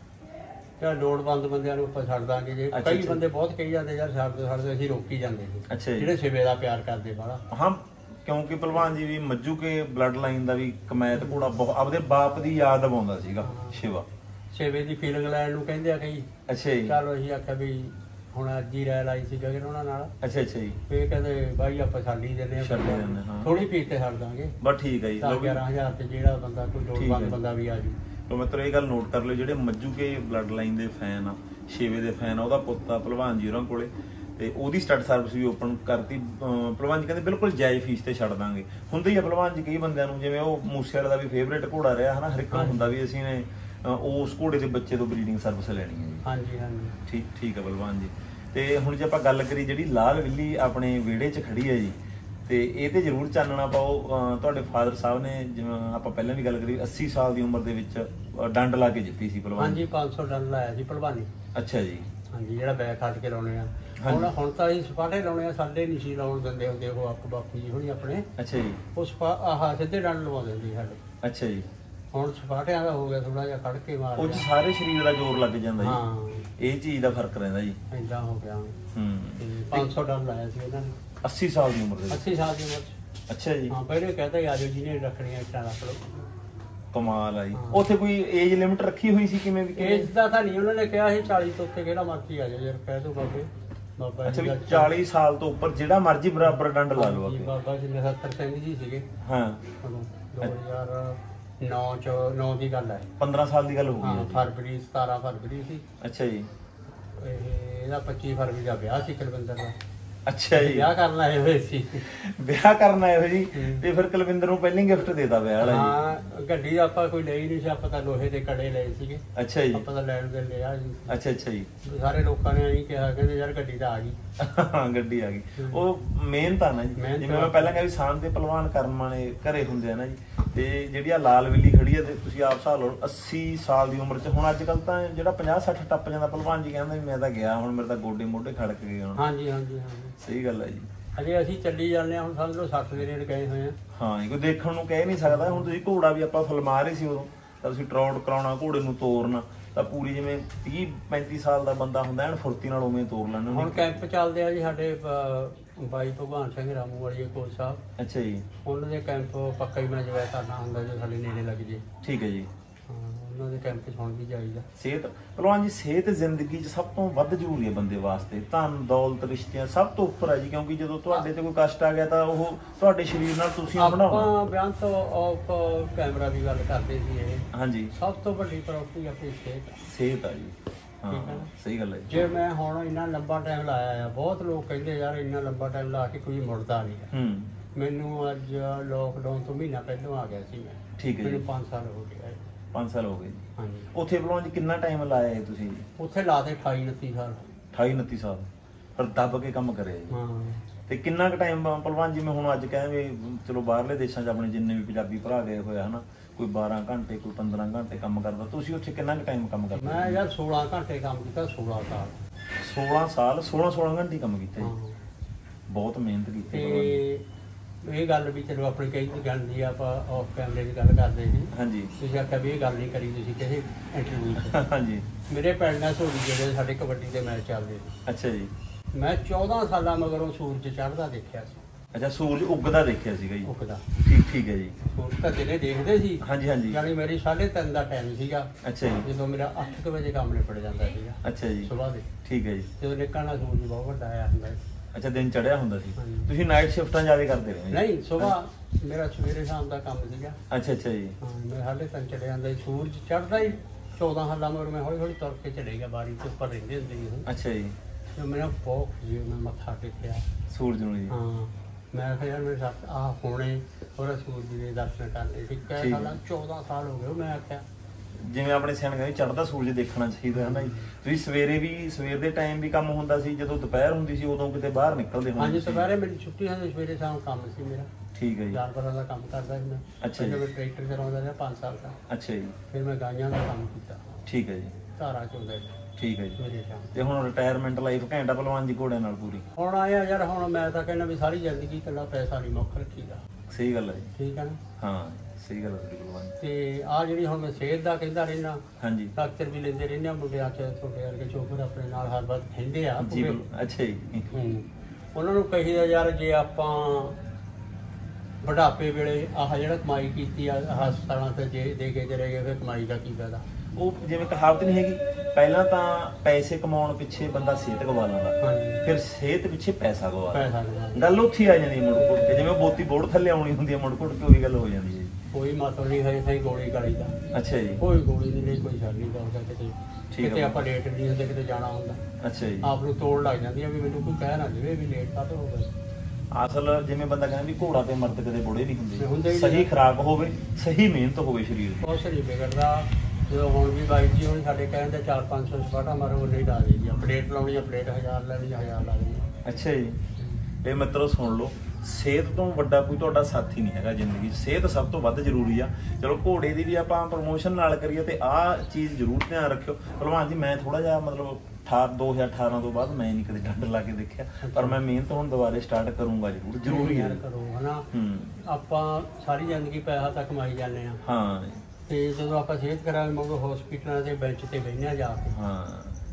ਯਾਰ ਲੋੜਵੰਦ ਬੰਦਿਆਂ ਨੂੰ ਆਪਾਂ ਛੱਡ ਦਾਂਗੇ ਜੇ। ਅੱਛਾ, ਕਈ ਅੱਛਾ। ਬੰਦੇ ਬਹੁਤ ਕਹੀ ਜਾਂਦੇ ਯਾਰ ਛੱਡ ਦਿਓ ਛੱਡ ਦਿਓ, ਅਸੀਂ ਰੋਕੀ ਜਾਂਦੇ ਸੀ। ਅੱਛਾ ਜੀ। ਜਿਹੜੇ ਸਿਵੇ ਦਾ ਪਿਆਰ ਕਰਦੇ ਬਾਹਲਾ। ਹਾਂ ਕਿਉਂਕਿ ਪਹਿਲਵਾਨ ਜੀ ਵੀ ਮੱਜੂ ਕੇ ਬਲੱਡ ਲਾਈਨ ਦਾ ਵੀ ਕਮੈਤ ਘੋੜਾ ਬਹੁਤ ਆਪਦੇ ਬਾਪ ਦੀ ਯਾਦ ਦਿਵਾਉਂਦਾ ਸੀਗਾ ਸ਼ਿਵਾ। ਸਿਵੇ ਦੀ ਫੀਲਿੰਗ ਲੈਣ ਨੂੰ ਕਹਿੰਦੇ ਆ ਕਈ। ਅੱਛਾ ਜੀ, ਚਲੋ ਅਸੀਂ ਆਖਿਆ ਵੀ ਹੁਣ ਅੱਜ ਹੀ ਰਹਿ ਲਾਈ ਸੀ ਗਗਨ ਉਹਨਾਂ ਨਾਲ। ਅੱਛਾ ਅੱਛਾ ਜੀ, ਫੇਰ ਕਹਿੰਦੇ ਬਾਈ ਆਪਾਂ ਛੱਡ ਹੀ ਦਿੰਦੇ ਆ, ਛੱਡ ਹੀ ਦਿੰਦੇ, ਹਾਂ। ਥੋੜੀ ਫੀਸ ਤੇ ਛੱਡ ਦਾਂਗੇ। ਬਸ ਠੀਕ ਹੈ ਜੀ। ਦਸ ਗਿਆਰਾਂ ਹਜ਼ਾਰ ਤੇ ਜਿਹੜਾ ਬੰਦਾ ਕੋਈ ਠੀਕ ਹੈ। ਲੋੜਵੰਦ ਬੰਦਾ ਵੀ ਆ ਜੂ। ਤੋ ਮਿੱਤਰੋ ਇਹ ਗੱਲ ਨੋਟ ਕਰ ਲਿਓ, ਜਿਹੜੇ ਮੱਜੂ ਕੇ ਬਲੱਡ ਲਾਈਨ ਦੇ ਫੈਨ ਆ, ਛੇਵੇਂ ਦੇ ਫੈਨ ਆ, ਉਹਦਾ ਪੁੱਤ ਆ ਪਹਿਲਵਾਨ ਜੀ ਉਹਨਾਂ ਕੋਲੇ, ਤੇ ਉਹਦੀ ਸਟੱਡ ਸਰਵਿਸ ਵੀ ਓਪਨ ਕਰਤੀ। ਅਹ ਪਹਿਲਵਾਨ ਜੀ ਕਹਿੰਦੇ ਬਿਲਕੁਲ ਜਾਇਜ਼ ਫੀਸ ਤੇ ਛੱਡ ਦਾਂਗੇ। ਹੁੰਦਾ ਹੀ ਆ ਪਹਿਲਵਾਨ ਜੀ ਕਈ ਬੰਦਿਆਂ ਨੂੰ, ਜਿਵੇਂ ਉਹ ਮੂਸੇ ਵਾਲੇ ਦਾ ਵੀ ਫੇਵਰੇਟ ਘੋੜਾ ਰਿਹਾ ਹਨਾ, ਹਰ ਇੱਕ ਨੂੰ ਹੁੰਦਾ ਵੀ ਅਸੀਂ ਨੇ ਅਹ ਉਸ ਘੋੜੇ ਦੇ ਬੱਚੇ ਤੋਂ ਬਰੀਡਿੰਗ ਸਰਵਿਸ ਲੈਣੀ ਹੈ ਜੀ। ਹਾਂਜੀ ਹਾਂਜੀ ਠੀਕ ਠੀਕ ਹੈ ਪਹਿਲਵਾਨ ਜੀ। ਤੇ ਹੁਣ ਜੇ ਆਪਾਂ ਗੱਲ ਕਰੀ ਜਿਹੜੀ ਲਾਲ ਵਿੱਲੀ ਆਪਣੇ ਵਿਹੜੇ 'ਚ ਖੜੀ ਹੈ ਜੀ, ਤੇ ਇਹ ਤੇ ਜ਼ਰੂਰ ਚਾਨਣਾ ਪਾਓ। ਅਹ ਤੁਹਾਡੇ ਫਾਦਰ ਸਾਹਿਬ ਨੇ, ਜਿਵੇਂ ਆਪਾਂ ਪਹਿਲਾਂ ਵੀ ਗੱਲ ਕਰੀ, ਅੱਸੀ ਸਾਲ ਦੀ ਉਮਰ ਦੇ ਵਿੱਚ ਅਹ ਡੰਡ ਲਾ ਕੇ ਜਿੱਤੀ ਸੀ ਪਹਿਲਵਾਨ। ਹਾਂਜੀ ਪੰਜ ਸੌ ਡਨ ਲਾਇਆ ਸੀ ਭਲਵਾਨੀ। ਅੱਛਾ ਜੀ, ਹਾਂਜੀ ਜਿਹੜਾ ਬੈਗ ਕੱਟ ਕੇ ਲਾਉਣੇ ਆ। ਹਾਂਜੀ। ਹੁਣ ਹੁਣ ਤਾਂ ਅਸੀਂ ਸਪਾਟੇ ਲਾਉਣੇ ਆ, ਸਾਡੇ ਨਹੀਂ ਸੀ ਲਾਉਣ ਦਿੰਦੇ ਹੁੰਦੇ ਉਹ ਆਪ ਬਾਪੂ ਜੀ ਹੋਣੀ ਆਪਣੇ। ਅੱਛਾ ਜੀ, ਉਹ ਸਪਾ ਆਹ ਸਿੱਧੇ ਡੰਡ ਲਵਾ ਦਿੰਦੇ ਸਾਡੇ। ਅੱਛਾ ਜੀ। ਹੁਣ ਸਪਾਟਿਆਂ ਦਾ ਹੋ ਗਿਆ ਥੋੜਾ ਜਿਹਾ ਕੱਢ ਕੇ ਮਾਰ ਉਹ 'ਚ ਲਿਆ। ਸਾਰੇ ਸਰੀਰ ਦਾ ਜ਼ੋਰ ਲੱਗ ਜਾਂਦਾ ਜੀ, ਹਾਂ ਇਹ ਚੀਜ਼ ਦਾ ਫਰਕ ਰਹਿੰਦਾ ਜੀ। ਏਦਾਂ ਹੋ ਗਿਆ। ਹੂੰ, ਤੇ ਪੰਜ ਸੌ ਡਨ ਲਾਇਆ ਸੀ ਇਹਨਾਂ ਨੇ ਅੱਸੀ ਸਾਲ ਦੀ ਉਮਰ ਦੇ ਵਿੱਚ। ਅੱਸੀ ਸਾਲ ਦੀ ਉਮਰ 'ਚ। ਅੱਛਾ ਜੀ, ਹਾਂ ਪਹਿਲੇ ਕਹਤਾ ਆਜੋ ਜਿਹਨੇ ਰੱਖਣੀਆਂ ਇੱਟਾਂ ਰੱਖ ਲਓ। ਕਮਾਲ ਆ ਜੀ। ਹਾਂ। ਉੱਥੇ ਕੋਈ ਏਜ ਲਿਮਿਟ ਰੱਖੀ ਹੋਈ ਸੀ ਕਿਵੇਂ ਵੀ? ਏਜ ਦਾ ਤਾਂ ਨਹੀਂ ਉਹਨਾਂ ਨੇ ਕਿਹਾ ਸੀ ਚਾਲੀ ਤੋਂ ਉੱਤੇ ਕਿਹੜਾ ਮਰਜ਼ੀ ਆ ਜਾਓ ਯਾਰ, ਕਹਿ ਦੋ ਬਾਬੇ ਬਾਬਾ ਅੱਛਾ ਜੀ ਵੀ ਦਾ ਚਾਲੀ ਸਾਲ ਤੋਂ ਉੱਪਰ ਜਿਹੜਾ ਮਰਜ਼ੀ ਬਰਾਬਰ ਡੰਡ ਲਾ ਲਓ ਹਾਂਜੀ, ਅੱਗੇ। ਬਾਬਾ ਜੀ ਨਛੱਤਰ ਸਿੰਘ ਜੀ ਸੀਗੇ ਹਾਂ, ਉਦੋਂ ਦੋ ਹਜ਼ਾਰ ਨੌ ਚ ਨੌ ਦੀ ਗੱਲ ਹੈ। ਪੰਦਰਾਂ ਸਾਲ ਦੀ ਗੱਲ ਹੋ ਹਾਂ ਗਈ ਜੀ। ਫਰਵਰੀ ਸਤਾਰਾਂ ਫਰਵਰੀ ਸੀ। ਅੱਛਾ ਜੀ, ਇਹ ਇਹਦਾ ਪੱਚੀ ਫਰਵਰੀ ਦਾ ਵਿਆਹ ਸੀ ਕੁਲਵਿੰਦਰ ਦਾ। ਅੱਛਾ ਜੀ, ਵਿਆਹ ਕਰਨ ਆਏ ਹੋਏ ਸੀ। ਵਿਆਹ ਕਰਨ ਆਏ ਹੋ ਜੀ, ਹੂੰ। ਤੇ ਫਿਰ ਕੁਲਵਿੰਦਰ ਨੂੰ ਪਹਿਲਾਂ ਹੀ ਗਿਫਟ ਦੇਤਾ ਵਿਆਹ ਵਾਲਾ ਜੀ। ਹਾਂ ਗੱਡੀ ਆਪਾਂ ਕੋਈ ਲਈ ਨਹੀਂ ਸੀ, ਆਪਾਂ ਤਾਂ ਲੋਹੇ ਦੇ ਕੜੇ ਲਏ ਸੀਗੇ। ਅੱਛਾ ਜੀ, ਆਪਾਂ ਤਾਂ ਲੈਣ ਦੇ ਲਿਆ ਜੀ। ਅੱਛਾ ਅੱਛਾ ਜੀ। ਸਾਰੇ ਲੋਕਾਂ ਨੇ ਇਹੀ ਕਿਹਾ, ਕਹਿੰਦੇ ਯਾਰ ਗੱਡੀ ਤਾਂ ਆ ਗਈ। ਹਾਂ ਗੱਡੀ ਆ ਗਈ। ਹੂੰ। ਉਹ ਮਿਹਨਤ ਆ ਨਾ ਜੀ, ਮਿਹਨਤ ਜਿਵੇਂ ਮੈਂ ਆ। ਪਹਿਲਾਂ ਕਿਹਾ ਵੀ ਸਾਨ ਦੇ ਪਹਿਲਵਾਨ ਕਰਮ ਵਾਲੇ ਘਰੇ ਹੁੰਦੇ ਆ ਨਾ ਜੀ। ਤੇ ਜਿਹੜੀ ਆ ਲਾਲ ਵਿੱਲੀ ਖੜੀ ਆ, ਤੇ ਤੁਸੀਂ ਆਪ ਹਿਸਾਬ ਲਓ ਅੱਸੀ ਸਾਲ ਦੀ ਉਮਰ 'ਚ। ਹੁਣ ਅੱਜ ਕੱਲ ਤਾਂ ਜਿਹੜਾ ਪੰਜਾਹ ਸੱਠ ਟੱਪ ਜਾਂਦਾ ਪਹਿਲਵਾਨ ਜੀ, ਕਹਿੰਦਾ ਵੀ ਮੈਂ ਤਾਂ ਗਿਆ, ਹੁਣ ਮੇਰੇ ਤਾਂ ਗੋਡੇ ਮੋਢੇ ਖੜਕ ਗਏ ਹੁਣ। ਹਾਂਜੀ ਹਾਂਜੀ ਹਾਂਜੀ ਸਹੀ ਗੱਲ ਹੈ ਜੀ। ਅਜੇ ਅਸੀਂ ਚੱਲੀ ਜਾਂਦੇ ਹਾਂ, ਹੁਣ ਸਮਝ ਲਓ ਸੱਠ ਦੇ ਰੇਟ ਗਏ ਹੋਏ ਆ। ਹਾਂ, ਕੋਈ ਦੇਖਣ ਨੂੰ ਕਹਿ ਨਹੀਂ ਸਕਦਾ। ਹੁਣ ਤੁਸੀਂ ਘੋੜਾ ਵੀ ਆਪਾਂ ਫਿਲਮਾ ਰਹੇ ਸੀ ਉਦੋਂ, ਤਾਂ ਤੁਸੀਂ ਟਰੌਟ ਕਰਾਉਣਾ, ਘੋੜੇ ਨੂੰ ਤੋਰਨਾ, ਤਾਂ ਪੂਰੀ ਜਿਵੇਂ ਤੀਹ ਪੈਂਤੀ ਸਾਲ ਦਾ ਬੰਦਾ ਹੁੰਦਾ ਐਨ ਫੁਰਤੀ ਨਾਲ ਉਵੇਂ ਤੋਰ ਲੈਣਾ। ਹੁਣ ਕੈਂਪ ਚੱਲਦੇ ਆ ਜੀ ਸਾਡੇ ਅਹ, ਬਾਈ ਭਗਵਾਨ ਸਿੰਘ ਰਾਮੂ ਵਾਲੀ ਕੋਚ ਸਾਹਿਬ। ਅੱਛਾ ਜੀ, ਉਹਨਾਂ ਦੇ ਕੈਂਪ ਪੱਕਾ ਹੀ ਮੈਂ ਜਗ੍ਹਾ ਕਰਨਾ ਹੁੰਦਾ ਜੋ ਸਾਡੇ ਨੇੜੇ ਲੱਗ ਜੇ। ਠੀਕ ਹੈ ਜੀ। ਹਾਂ ਉਹਨਾਂ ਦੇ ਕੈਂਪ 'ਚ ਹੁਣ ਵੀ ਜਾਈਦਾ। ਸਿਹਤ ਪਹਿਲਵਾਨ ਜੀ, ਸਿਹਤ ਜ਼ਿੰਦਗੀ 'ਚ ਸਭ ਤੋਂ ਵੱਧ ਜ਼ਰੂਰੀ ਹੈ ਬੰਦੇ ਵਾਸਤੇ। ਧਨ ਦੌਲਤ ਰਿਸ਼ਤਿਆਂ ਸਭ ਤੋਂ ਉੱਪਰ ਹੈ ਜੀ, ਕਿਉਂਕਿ ਜਦੋਂ ਤੁਹਾਡੇ ਤੇ ਕੋਈ ਕਸ਼ਟ ਆ ਗਿਆ ਤਾਂ ਉਹ ਤੁਹਾਡੇ ਸਰੀਰ ਨਾਲ ਤੁਸੀਂ ਬਣਾਉਣਾ। ਆਪਾਂ ਬਿਆਨ ਤੋਂ ਆਫ ਕੈਮਰਾ ਦੀ ਗੱਲ ਕਰਦੇ ਸੀ। ਇਹ ਹਾਂਜੀ, ਸਭ ਤੋਂ ਵੱਡੀ ਪ੍ਰਾਪਰਟੀ ਆਪਣੀ ਸਿਹਤ। ਸਿਹਤ ਆ ਜੀ। ਹਾਂ ਠੀਕ ਹੈ ਨਾ? ਸਹੀ ਗੱਲ ਹੈ ਜੀ। ਜੇ ਮੈਂ ਹੁਣ ਇੰਨਾ ਲੰਬਾ ਟਾਈਮ ਲਾਇਆ ਆ, ਬਹੁਤ ਲੋਕ ਕਹਿੰਦੇ ਯਾਰ ਇੰਨਾ ਲੰਬਾ ਟਾਈਮ ਲਾ ਕੇ ਕੋਈ ਮੁੜਦਾ ਨਹੀਂ ਹੈ। ਹੂੰ, ਮੈਨੂੰ ਅੱਜ ਲੋਕਡਾਊਨ ਤੋਂ ਮਹੀਨਾ ਪਹਿਲਾਂ ਆ ਗਿਆ ਸੀ ਮੈਂ। ਠੀਕ ਹੈ ਜੀ। ਮੈਨੂੰ ਪੰਜ ਸਾਲ ਹੋ ਗਏ। ਪੰਜ ਸਾਲ ਹੋ ਗਏ ਜੀ। ਹਾਂਜੀ। ਉੱਥੇ ਭਲਵਾਨ ਜੀ ਕਿੰਨਾ ਟਾਈਮ ਲਾਇਆ ਹੈ ਤੁਸੀਂ ਜੀ? ਉੱਥੇ ਲਾ ਦੇ ਅਠਾਈ ਉਨੱਤੀ ਸਾਲ। ਅਠਾਈ ਉਨੱਤੀ ਸਾਲ ਪਰ ਦੱਬ ਕੇ ਕੰਮ ਕਰਿਆ ਜੀ। ਹਾਂ। ਤੇ ਕਿੰਨਾ ਕੁ ਟਾਈਮ ਭਲਵਾਨ ਜੀ ਮੈਂ ਹੁਣ ਅੱਜ ਕਹਾਂ ਵੀ ਚਲੋ ਬਾਹਰਲੇ ਦੇਸ਼ਾਂ 'ਚ ਆਪਣੇ ਜਿੰਨੇ ਵੀ ਪੰਜਾਬੀ ਭਰਾ ਗਏ ਹੋਏ ਆ ਹਨਾ, ਕੋਈ ਬਾਰਾਂ ਘੰਟੇ ਕੋਈ ਪੰਦਰਾਂ ਘੰਟੇ ਕੰਮ ਕਰਦਾ, ਤੁਸੀਂ ਉੱਥੇ ਕਿੰਨਾ ਕੁ ਟਾਈਮ ਕੰਮ ਕਰਦੇ? ਮੈਂ ਯਾਰ ਸੋਲਾਂ ਘੰਟੇ ਕੰਮ ਕੀਤਾ, ਸੋਲਾਂ ਸਾਲ। ਸੋਲਾਂ ਸਾਲ ਸੋਲਾਂ ਸੋਲਾਂ ਘੰਟੇ ਕੰਮ ਕੀਤਾ ਜੀ। ਹਾਂ। ਬਹੁਤ ਮਿਹਨਤ ਕੀਤੀ ਤੇ ਇਹ ਗੱਲ ਵੀ ਚਲੋ ਆਪਣੀ ਕਈ ਜਾਂਦੀ ਆ, ਆਪਾਂ ਆਫ ਕੈਮਰੇ ਦੀ ਗੱਲ ਕਰਦੇ ਸੀ। ਹਾਂਜੀ। ਤੁਸੀਂ ਆਖਿਆ ਵੀ ਇਹ ਗੱਲ ਨਹੀਂ ਕਰੀ ਤੁਸੀਂ ਕਿਸੇ ਇੰਟਰਵਿਊ 'ਚ। ਹਾਂਜੀ। ਮੇਰੇ ਪਿੰਡ ਨਾਲ ਸੋਲੀ ਜਿਹੜੇ ਸਾਡੇ ਕਬੱਡੀ ਦੇ ਮੈਚ ਚੱਲਦੇ ਸੀ। ਅੱਛਾ ਜੀ। ਮੈਂ ਚੌਦਾਂ ਸਾਲਾਂ ਮਗਰੋਂ ਸੂਰਜ ਚੜ੍ਹਦਾ ਦੇਖਿਆ ਸੀ। ਅੱਛਾ, ਸੂਰਜ ਉੱਗਦਾ ਦੇਖਿਆ ਸੀਗਾ ਜੀ। ਉੱਗਦਾ। ਠੀਕ ਠੀਕ ਹੈ ਜੀ। ਸੂਰਜ ਤਾਂ ਦਿਨੇ ਦੇਖਦੇ ਸੀ। ਹਾਂਜੀ ਹਾਂਜੀ। ਯਾਨੀ ਮੇਰੀ ਸਾਢੇ ਤਿੰਨ ਦਾ ਟਾਈਮ ਸੀਗਾ। ਅੱਛਾ ਜੀ। ਜਦੋਂ ਮੇਰਾ ਅੱਠ ਕੁ ਵਜੇ ਕੰਮ ਨਿਬੜ ਜਾਂਦਾ ਸੀਗਾ। ਅੱਛਾ ਜੀ। ਸੁਬਾਹ ਦੇ। ਠੀਕ ਹੈ ਜੀ। ਜਦੋਂ ਨਿਕਲਣਾ ਸੂਰਜ ਬਹੁਤ ਵੱਡਾ ਆਇਆ ਹੁੰਦਾ ਸੀ। ਅੱਛਾ, ਦਿਨ ਚੜਿਆ ਹੁੰਦਾ ਸੀ। ਹਾਂਜੀ। ਤੁਸੀਂ ਨਾਈਟ ਸ਼ਿਫਟਾਂ ਜ਼ਿਆਦਾ ਕਰਦੇ ਰਹੇ? ਨਹੀਂ, ਸੁਬਾਹ ਮੇਰਾ ਸਵੇਰੇ ਸ਼ਾਮ ਦਾ ਕੰਮ ਸੀਗਾ। ਅੱਛਾ ਅੱਛਾ ਜੀ। ਹਾਂ, ਮੈਂ ਹਾਲੇ ਤੱਕ ਚਲੇ ਜਾਂਦਾ ਸੀ। ਸੂਰਜ ਚੜ੍ਹਦਾ ਹੀ ਚੌਦਾਂ ਸਾਲਾਂ ਮਗਰ ਮੈਂ ਹੌਲੀ ਹੌਲੀ ਤੁਰ ਕੇ ਚਲੇ ਗਿਆ, ਬਾਰੀ ਤੋਂ ਉੱਪਰ ਰਹਿੰਦੇ ਹੁੰਦੇ ਸੀ। ਅੱਛਾ ਜੀ। ਤੇ ਮੇਰਾ ਬਹੁਤ ਜੀ ਮੈਂ ਮੱਥਾ ਟੇਕਿਆ ਸੂਰਜ ਨੂੰ ਜੀ। ਹਾਂ। ਮੈਂ ਕਿਹਾ ਯਾਰ ਮੇਰੇ ਸਾਥ ਆਹ ਹੋਣੇ ਔਰ ਸੂਰਜ ਦੇ ਦਰਸ਼ਨ ਕਰਨੇ ਸੀ। ਕਈ ਠੀਕ। ਸਾਲਾਂ ਚੌਦਾਂ ਸਾਲ ਹੋ ਗਏ। ਮੈਂ ਆਖਿਆ ਜਿਵੇਂ ਆਪਣੇ ਸਿਆਣੇ ਕਹਿੰਦੇ ਚੜ੍ਹਦਾ ਸੂਰਜ ਦੇਖਣਾ ਚਾਹੀਦਾ ਹੈ ਨਾ ਜੀ। ਤੁਸੀਂ ਸਵੇਰੇ ਵੀ ਸਵੇਰ ਦੇ ਟਾਈਮ ਵੀ ਕੰਮ ਹੁੰਦਾ ਸੀ, ਜਦੋਂ ਦੁਪਹਿਰ ਹੁੰਦੀ ਸੀ ਉਦੋਂ ਕਿਤੇ ਬਾਹਰ ਨਿਕਲਦੇ ਹੁੰਦੇ ਹਾਂਜੀ, ਸੀ? ਦੁਪਹਿਰੇ ਮੇਰੀ ਛੁੱਟੀ ਹੁੰਦੀ, ਸਵੇਰੇ ਸ਼ਾਮ ਕੰਮ ਸੀ ਮੇਰਾ। ਠੀਕ ਹੈ ਜੀ। ਜਾਨਵਰਾਂ ਦਾ ਕੰਮ ਕਰਦਾ ਸੀ ਮੈਂ। ਅੱਛਾ ਜੀ। ਮੈਂ ਟਰੈਕਟਰ ਚਲਾਉਂਦਾ ਰਿਹਾ ਪੰਜ ਸਾਲ ਦਾ। ਅੱਛਾ ਜੀ। ਫਿਰ ਮੈਂ ਗਾਈਆਂ ਦਾ ਕੰਮ ਕੀਤਾ। ਠੀਕ ਹੈ ਜੀ। ਧਾਰਾ ਚੋਂਦਾ ਸੀ ਠੀਕ ਹੈ ਜੀ। ਸਵੇਰੇ ਸ਼ਾਮ। ਤੇ ਹੁਣ ਰਿਟਾਇਰਮੈਂਟ ਲਾਈਫ ਘੈਂਟਾ ਭਲਵਾਨ ਜੀ ਘੋੜਿਆਂ ਨਾਲ ਪੂਰੀ? ਹੁਣ ਆਇਆ ਯਾਰ, ਹੁਣ ਮੈਂ ਤਾਂ ਕਹਿੰਦਾ ਵੀ ਸਾਰੀ ਜ਼ਿੰਦਗੀ ਇਕੱਲਾ ਪੈਸਾ ਨਹੀਂ ਮੁੱਖ ਰੱਖੀਦਾ। ਸਹੀ ਗੱਲ ਹੈ ਜੀ। ਠੀਕ ਹੈ ਨਾ? ਹਾਂ, ਸਹੀ ਗੱਲ ਹੈ ਭਲਵਾਨ ਜੀ। ਤੇ ਆਹ ਜਿਹੜੀ ਹੁਣ ਮੈਂ ਸਿਹਤ ਦਾ ਕਹਿੰਦਾ ਰਹਿਣਾ, ਹਾਂਜੀ। ਡਾਕਟਰ ਵੀ ਲੈਂਦੇ ਰਹਿੰਦੇ ਆ ਮੁੰਡਿਆਂ 'ਚ, ਤੁਹਾਡੇ ਵਰਗੇ ਚੋਪਰ ਆਪਣੇ ਨਾਲ ਹਰ ਵਾਰ ਕਹਿੰਦੇ ਆ ਜੀ ਪੂਰੇ। ਬਿਲਕੁਲ। ਅੱਛਾ ਜੀ। ਹੂੰ। ਉਹਨਾਂ ਨੂੰ ਕਹੀਦਾ ਯਾਰ ਜੇ ਆਪਾਂ ਬੁਢਾਪੇ ਵੇਲੇ ਆਹ ਜਿਹੜਾ ਕਮਾਈ ਕੀਤੀ ਆ ਹਸਪਤਾਲਾਂ ਤੇ ਜੇ ਦੇ ਕੇ ਚਲੇ ਗਏ, ਫਿਰ ਕਮਾਈ ਦਾ ਕੀ ਫਾਇਦਾ? ਉਹ ਜਿਵੇਂ ਕਹਾਵਤ ਨਹੀਂ ਹੈਗੀ, ਪਹਿਲਾਂ ਤਾਂ ਪੈਸੇ ਕਮਾਉਣ ਪਿੱਛੇ ਬੰਦਾ ਸਿਹਤ ਗਵਾ ਲੈਂਦਾ, ਹਾਂਜੀ। ਫਿਰ ਸਿਹਤ ਪਿੱਛੇ ਪੈਸਾ ਗਵਾ ਲੈਂਦਾ। ਪੈਸਾ ਲਗਾ ਗੱਲ ਉੱਥੇ ਆ ਜਾਂਦੀ ਹੈ ਮੁੜ ਘੁੱਟ ਕੇ, ਜਿਵੇਂ ਬੋਤੀ ਬੋੜ ਥੱਲੇ ਆਉਣੀ ਹੁੰਦੀ ਹੈ, ਮੁੜ ਘੁੱਟ ਕੇ ਉਹੀ ਗੱਲ ਹੋ ਜਾਂਦੀ ਹੈ। ਕੋਈ ਮਤਲਬ ਨਹੀਂ ਹੈ ਸਹੀ ਗੋਲੀ ਗਾਲੀ ਦਾ। ਅੱਛਾ ਜੀ। ਕੋਈ ਗੋਲੀ ਨਹੀਂ ਲਈ, ਕੋਈ ਛੱਡ ਨਹੀਂ ਦਊਗਾ ਕਿਤੇ। ਠੀਕ ਹੈ। ਕਿਤੇ ਆਪਾਂ ਲੇਟ ਨਹੀਂ ਹੁੰਦੇ, ਕਿਤੇ ਜਾਣਾ ਹੁੰਦਾ ਅੱਛਾ ਜੀ। ਆਪ ਨੂੰ ਤੋੜ ਲੱਗ ਜਾਂਦੀ ਆ ਵੀ ਮੈਨੂੰ ਕੋਈ ਕਹਿ ਨਾ ਦੇਵੇ ਵੀ ਲੇਟ ਕਾਹਤੋਂ ਹੋ ਗਏ। ਅਸਲ ਜਿਵੇਂ ਬੰਦਾ ਕਹਿੰਦਾ ਵੀ ਘੋੜਾ ਤੇ ਮਰਦ ਕਦੇ ਬੁੜੇ ਨਹੀਂ ਹੁੰਦੇ ਹੁੰਦੇ। ਹੀ ਸਹੀ ਨਹੀਂ। ਖੁਰਾਕ ਹੋਵੇ, ਸਹੀ ਮਿਹਨਤ ਹੋਵੇ ਸਰੀਰ ਦੀ। ਕੁਛ ਨਹੀਂ ਵਿਗੜਦਾ। ਜਦੋਂ ਹੁਣ ਵੀ ਬਾਈ ਜੀ ਹੁਣ ਸਾਡੇ ਕਹਿੰਦੇ ਚਾਰ ਪੰਜ ਸੌ ਸਪਾਟਾ ਮਾਰੋ, ਉਹ ਨਹੀਂ ਲਾ ਦੇਗੀ। ਪਲੇਟ ਲਾਉਣੀ ਆ, ਪਲੇਟ ਹਜ਼ਾਰ ਲੈਣੀ, ਹਜ਼ਾਰ ਲਾ ਦੇਣੀ। ਅੱਛਾ ਜੀ। ਇਹ ਮਿੱਤਰੋ ਸੁਣ ਲਓ, ਸਿਹਤ ਤੋਂ ਵੱਡਾ ਕੋਈ ਤੁਹਾਡਾ ਸਾਥੀ ਨਹੀਂ ਹੈਗਾ ਜ਼ਿੰਦਗੀ 'ਚ। ਸਿਹਤ ਸਭ ਤੋਂ ਵੱਧ ਜ਼ਰੂਰੀ ਆ। ਚਲੋ ਘੋੜੇ ਦੀ ਵੀ ਆਪਾਂ ਪ੍ਰਮੋਸ਼ਨ ਨਾਲ ਕਰੀਏ ਤੇ ਆਹ ਚੀਜ਼ ਜ਼ਰੂਰ ਧਿਆਨ ਰੱਖਿਓ ਭਲਵਾਨ ਜੀ। ਮੈਂ ਥੋੜਾ ਜਿਹਾ ਮਤਲਬ ਦੋ ਹਜ਼ਾਰ ਅਠਾਰਾਂ ਤੋਂ ਬਾਅਦ ਮੈਂ ਨਹੀਂ ਕਦੇ ਡੰਡ ਲਾ ਕੇ ਦੇਖਿਆ, ਪਰ ਮੈਂ ਮਿਹਨਤ ਹੁਣ ਦੁਬਾਰੇ ਸਟਾਰਟ ਕਰੂੰਗਾ ਜ਼ਰੂਰ। ਜ਼ਰੂਰੀ ਹੈ ਕਰੋ ਹਨਾ। ਹੂੰ। ਆਪਾਂ ਸਾਰੀ ਜ਼ਿੰਦਗੀ ਪੈਸਾ ਤਾਂ ਕਮਾਈ ਜਾਂਦੇ ਆ। ਹਾਂ। ਤੇ ਜਦੋਂ ਆਪਾਂ ਸਿਹਤ ਕਰਾਂਗੇ ਮੰਗੋ ਹਸਪੀਟਲਾਂ ਦੇ ਬੈਂਚ ਤੇ ਬਹਿਨੇ ਆ ਜਾ ਕੇ, ਹਾਂ,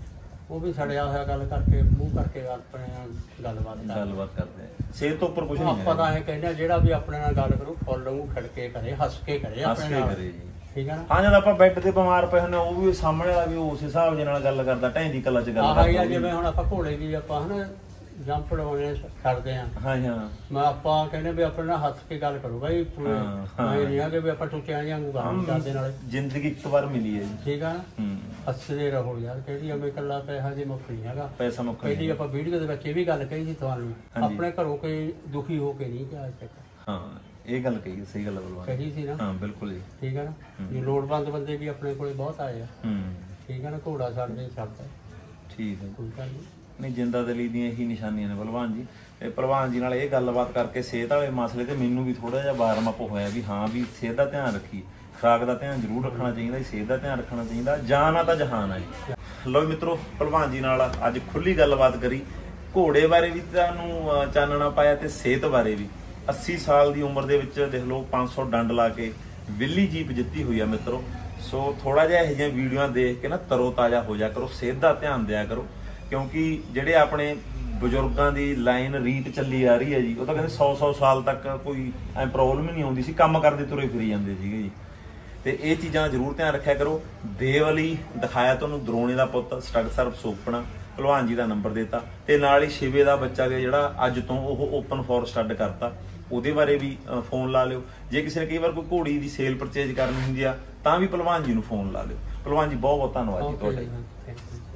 ਉਹ ਵੀ ਸੜਿਆ ਹੋਇਆ ਗੱਲ ਕਰਕੇ ਮੂੰਹ ਕਰਕੇ ਆਪਣੇ ਨਾਲ ਗੱਲਬਾਤ ਕਰਦੇ ਗੱਲਬਾਤ ਕਰਦੇ ਆ। ਸਿਹਤ ਤੋਂ ਉੱਪਰ ਕੁਝ ਨਹੀਂ ਆਪਾਂ ਤਾਂ ਇਹ ਕਹਿੰਦੇ ਆ ਜਿਹੜਾ ਵੀ ਆਪਣੇ ਨਾਲ ਗੱਲ ਕਰੂ ਫੁੱਲ ਨੂੰ ਖੜਕੇ ਕਰੇ, ਹੱਸ ਕੇ ਕਰੇ ਹੱਸ ਆਪਣੇ ਕੇ ਨਾਲ। ਕਰੇ ਜੀ। ਠੀਕ ਹੈ ਨਾ? ਹਾਂ, ਜਦ ਆਪਾਂ ਬੈੱਡ ਤੇ ਬਿਮਾਰ ਪਏ ਹੁੰਦੇ ਉਹ ਵੀ ਸਾਹਮਣੇ ਵਾਲਾ ਵੀ ਉਸ ਹਿਸਾਬ ਦੇ ਨਾਲ ਗੱਲ ਕਰਦਾ, ਢੈਂਦੀ ਕਲਾ ਚ ਗੱਲ ਆਹ ਹੀ ਆ, ਕਰਦਾ। ਜਿਵੇਂ ਹੁਣ ਆਪਾਂ ਘੋੜੇ ਦੀ ਆਪਾਂ ਹਨਾ ਜੰਪ ਲਵਾਉਣੇ ਛੱਡਦੇ ਆ, ਹਾਂ ਹਾਂ। ਮੈਂ ਆਪਾਂ ਕਹਿੰਦੇ ਵੀ ਆਪਣੇ ਨਾਲ ਹੱਸ ਕੇ ਗੱਲ ਕਰੋ ਬਾਈ ਪੂਰੇ। ਹਾਂ, ਹਾਂ। ਮੈਂ ਨਹੀਂ ਆ ਕਿ ਵੀ ਆਪਾਂ ਟੁੱਟਿਆਂ ਜਿਹਾਂ ਨੂੰ ਗੱਲ ਕਰਦੇ ਨਾਲੇ। ਜ਼ਿੰਦਗੀ ਇੱਕ ਵਾਰ ਮਿਲੀ ਹੈ ਜੀ। ਠੀਕ ਆ ਨਾ? ਹੂੰ। ਹੱਸਦੇ ਰਹੋ ਯਾਰ। ਕਿਹੜੀ ਐਵੇਂ ਇਕੱਲਾ ਪੈਸਾ ਦੀ ਮੁੱਖ ਨਹੀਂ ਹੈਗਾ। ਪੈਸਾ ਮੁੱਕ ਪਹਿਲੀ ਨਹੀਂ। ਆਪਾਂ ਵੀਡੀਓ ਦੇ ਵਿੱਚ ਇਹ ਵੀ ਗੱਲ ਕਹੀ ਸੀ ਤੁਹਾਨੂੰ, ਹਾਂਜੀ। ਆਪਣੇ ਘਰੋਂ ਕੋਈ ਦੁਖੀ ਹੋ ਕੇ ਨਹੀਂ ਗਿਆ ਅੱਜ ਤੱਕ। ਹਾਂ, ਇਹ ਗੱਲ ਕਹੀ, ਸਹੀ ਗੱਲ ਹੈ ਬਲਵਾਨ। ਕਹੀ ਸੀ ਨਾ? ਹਾਂ ਬਿਲਕੁਲ ਜੀ। ਠੀਕ ਹੈ ਨਾ? ਜੇ ਲੋੜਵੰਦ ਬੰਦੇ ਵੀ ਆਪਣੇ ਕੋਲੇ ਬਹੁਤ ਆਏ ਆ। ਹੂੰ। ਠੀਕ ਹੈ ਨਾ? ਘੋੜਾ ਛੱਡਦੇ ਛੱਡਦਾ ਠੀਕ ਹੈ। ਕੋਈ ਗੱਲ ਨਹੀਂ। ਨਹੀਂ, ਜਿੰਦਾ ਦਿਲੀ ਦੀਆਂ ਇਹੀ ਨਿਸ਼ਾਨੀਆਂ ਨੇ ਭਲਵਾਨ ਜੀ। ਤੇ ਭਲਵਾਨ ਜੀ ਨਾਲ ਇਹ ਗੱਲਬਾਤ ਕਰਕੇ ਸਿਹਤ ਵਾਲੇ ਮਸਲੇ ਤੇ ਮੈਨੂੰ ਵੀ ਥੋੜਾ ਜਿਹਾ ਵਾਰਮ ਅਪ ਹੋਇਆ ਵੀ ਹਾਂ ਵੀ ਸਿਹਤ ਦਾ ਧਿਆਨ ਰੱਖੀ, ਖੁਰਾਕ ਦਾ ਧਿਆਨ ਜ਼ਰੂਰ ਰੱਖਣਾ ਚਾਹੀਦਾ, ਸਿਹਤ ਦਾ ਧਿਆਨ ਰੱਖਣਾ ਚਾਹੀਦਾ। ਜਾਨ ਆ ਤਾਂ ਜਹਾਨ ਆ ਜੀ। ਲਓ ਮਿੱਤਰੋ, ਭਲਵਾਨ ਜੀ ਨਾਲ ਅੱਜ ਖੁੱਲੀ ਗੱਲਬਾਤ ਕਰੀ, ਘੋੜੇ ਬਾਰੇ ਵੀ ਤੁਹਾਨੂੰ ਚਾਨਣਾ ਪਾਇਆ ਤੇ ਸਿਹਤ ਬਾਰੇ ਵੀ। ਅੱਸੀ ਸਾਲ ਦੀ ਉਮਰ ਦੇ ਵਿੱਚ ਦੇਖ ਲਓ ਪੰਜ ਸੌ ਡੰਡ ਲਾ ਕੇ ਵਿੱਲੀ ਜੀਪ ਜਿੱਤੀ ਹੋਈ ਆ ਮਿੱਤਰੋ। ਸੋ ਥੋੜਾ ਜਿਹਾ ਇਹੋ ਜਿਹੀਆਂ ਵੀਡੀਓਆਂ ਦੇਖ ਕੇ ਨਾ ਤਰੋ ਤਾਜ਼ਾ ਹੋ ਜਾ ਕਰੋ, ਸਿਹਤ ਦਾ ਧਿਆਨ ਦਿਆ ਕਰੋ, ਕਿਉਂਕਿ ਜਿਹੜੇ ਆਪਣੇ ਬਜ਼ੁਰਗਾਂ ਦੀ ਲਾਈਨ ਰੀਤ ਚੱਲੀ ਆ ਰਹੀ ਹੈ ਜੀ, ਉਹ ਤਾਂ ਕਹਿੰਦੇ ਸੌ ਸੌ ਸਾਲ ਤੱਕ ਕੋਈ ਐ ਪ੍ਰੋਬਲਮ ਹੀ ਨਹੀਂ ਆਉਂਦੀ ਸੀ, ਕੰਮ ਕਰਦੇ ਤੁਰੇ ਫਿਰੀ ਜਾਂਦੇ ਸੀਗੇ ਜੀ। ਤੇ ਇਹ ਚੀਜ਼ਾਂ ਦਾ ਜ਼ਰੂਰ ਧਿਆਨ ਰੱਖਿਆ ਕਰੋ। ਦੇਵਲੀ ਦਿਖਾਇਆ ਤੁਹਾਨੂੰ ਦਰੋਣੇ ਦਾ ਪੁੱਤ ਸਟੱਡ ਸਰਬ ਸੋਪਣਾ, ਭਲਵਾਨ ਜੀ ਦਾ ਨੰਬਰ ਦਿੱਤਾ, ਤੇ ਨਾਲ ਹੀ ਸ਼ਿਵੇ ਦਾ ਬੱਚਾ ਜਿਹੜਾ ਅੱਜ ਤੋਂ ਉਹ ਓਪਨ ਫੋਰ ਸਟੱਡ ਕਰਤਾ, ਉਹਦੇ ਬਾਰੇ ਵੀ ਫੋਨ ਲਾ ਲਿਓ। ਜੇ ਕਿਸੇ ਨੇ ਕਈ ਵਾਰ ਕੋਈ ਘੋੜੀ ਦੀ ਸੇਲ ਪਰਚੇਜ ਕਰਨੀ ਹੁੰਦੀ ਆ ਤਾਂ ਵੀ ਭਲਵਾਨ ਜੀ ਨੂੰ ਫੋਨ ਲਾ ਲਿਓ। ਭਲਵਾਨ ਜੀ ਬਹੁਤ ਬਹੁਤ ਧੰਨਵਾਦ ਜੀ ਤੁਹਾਡਾ।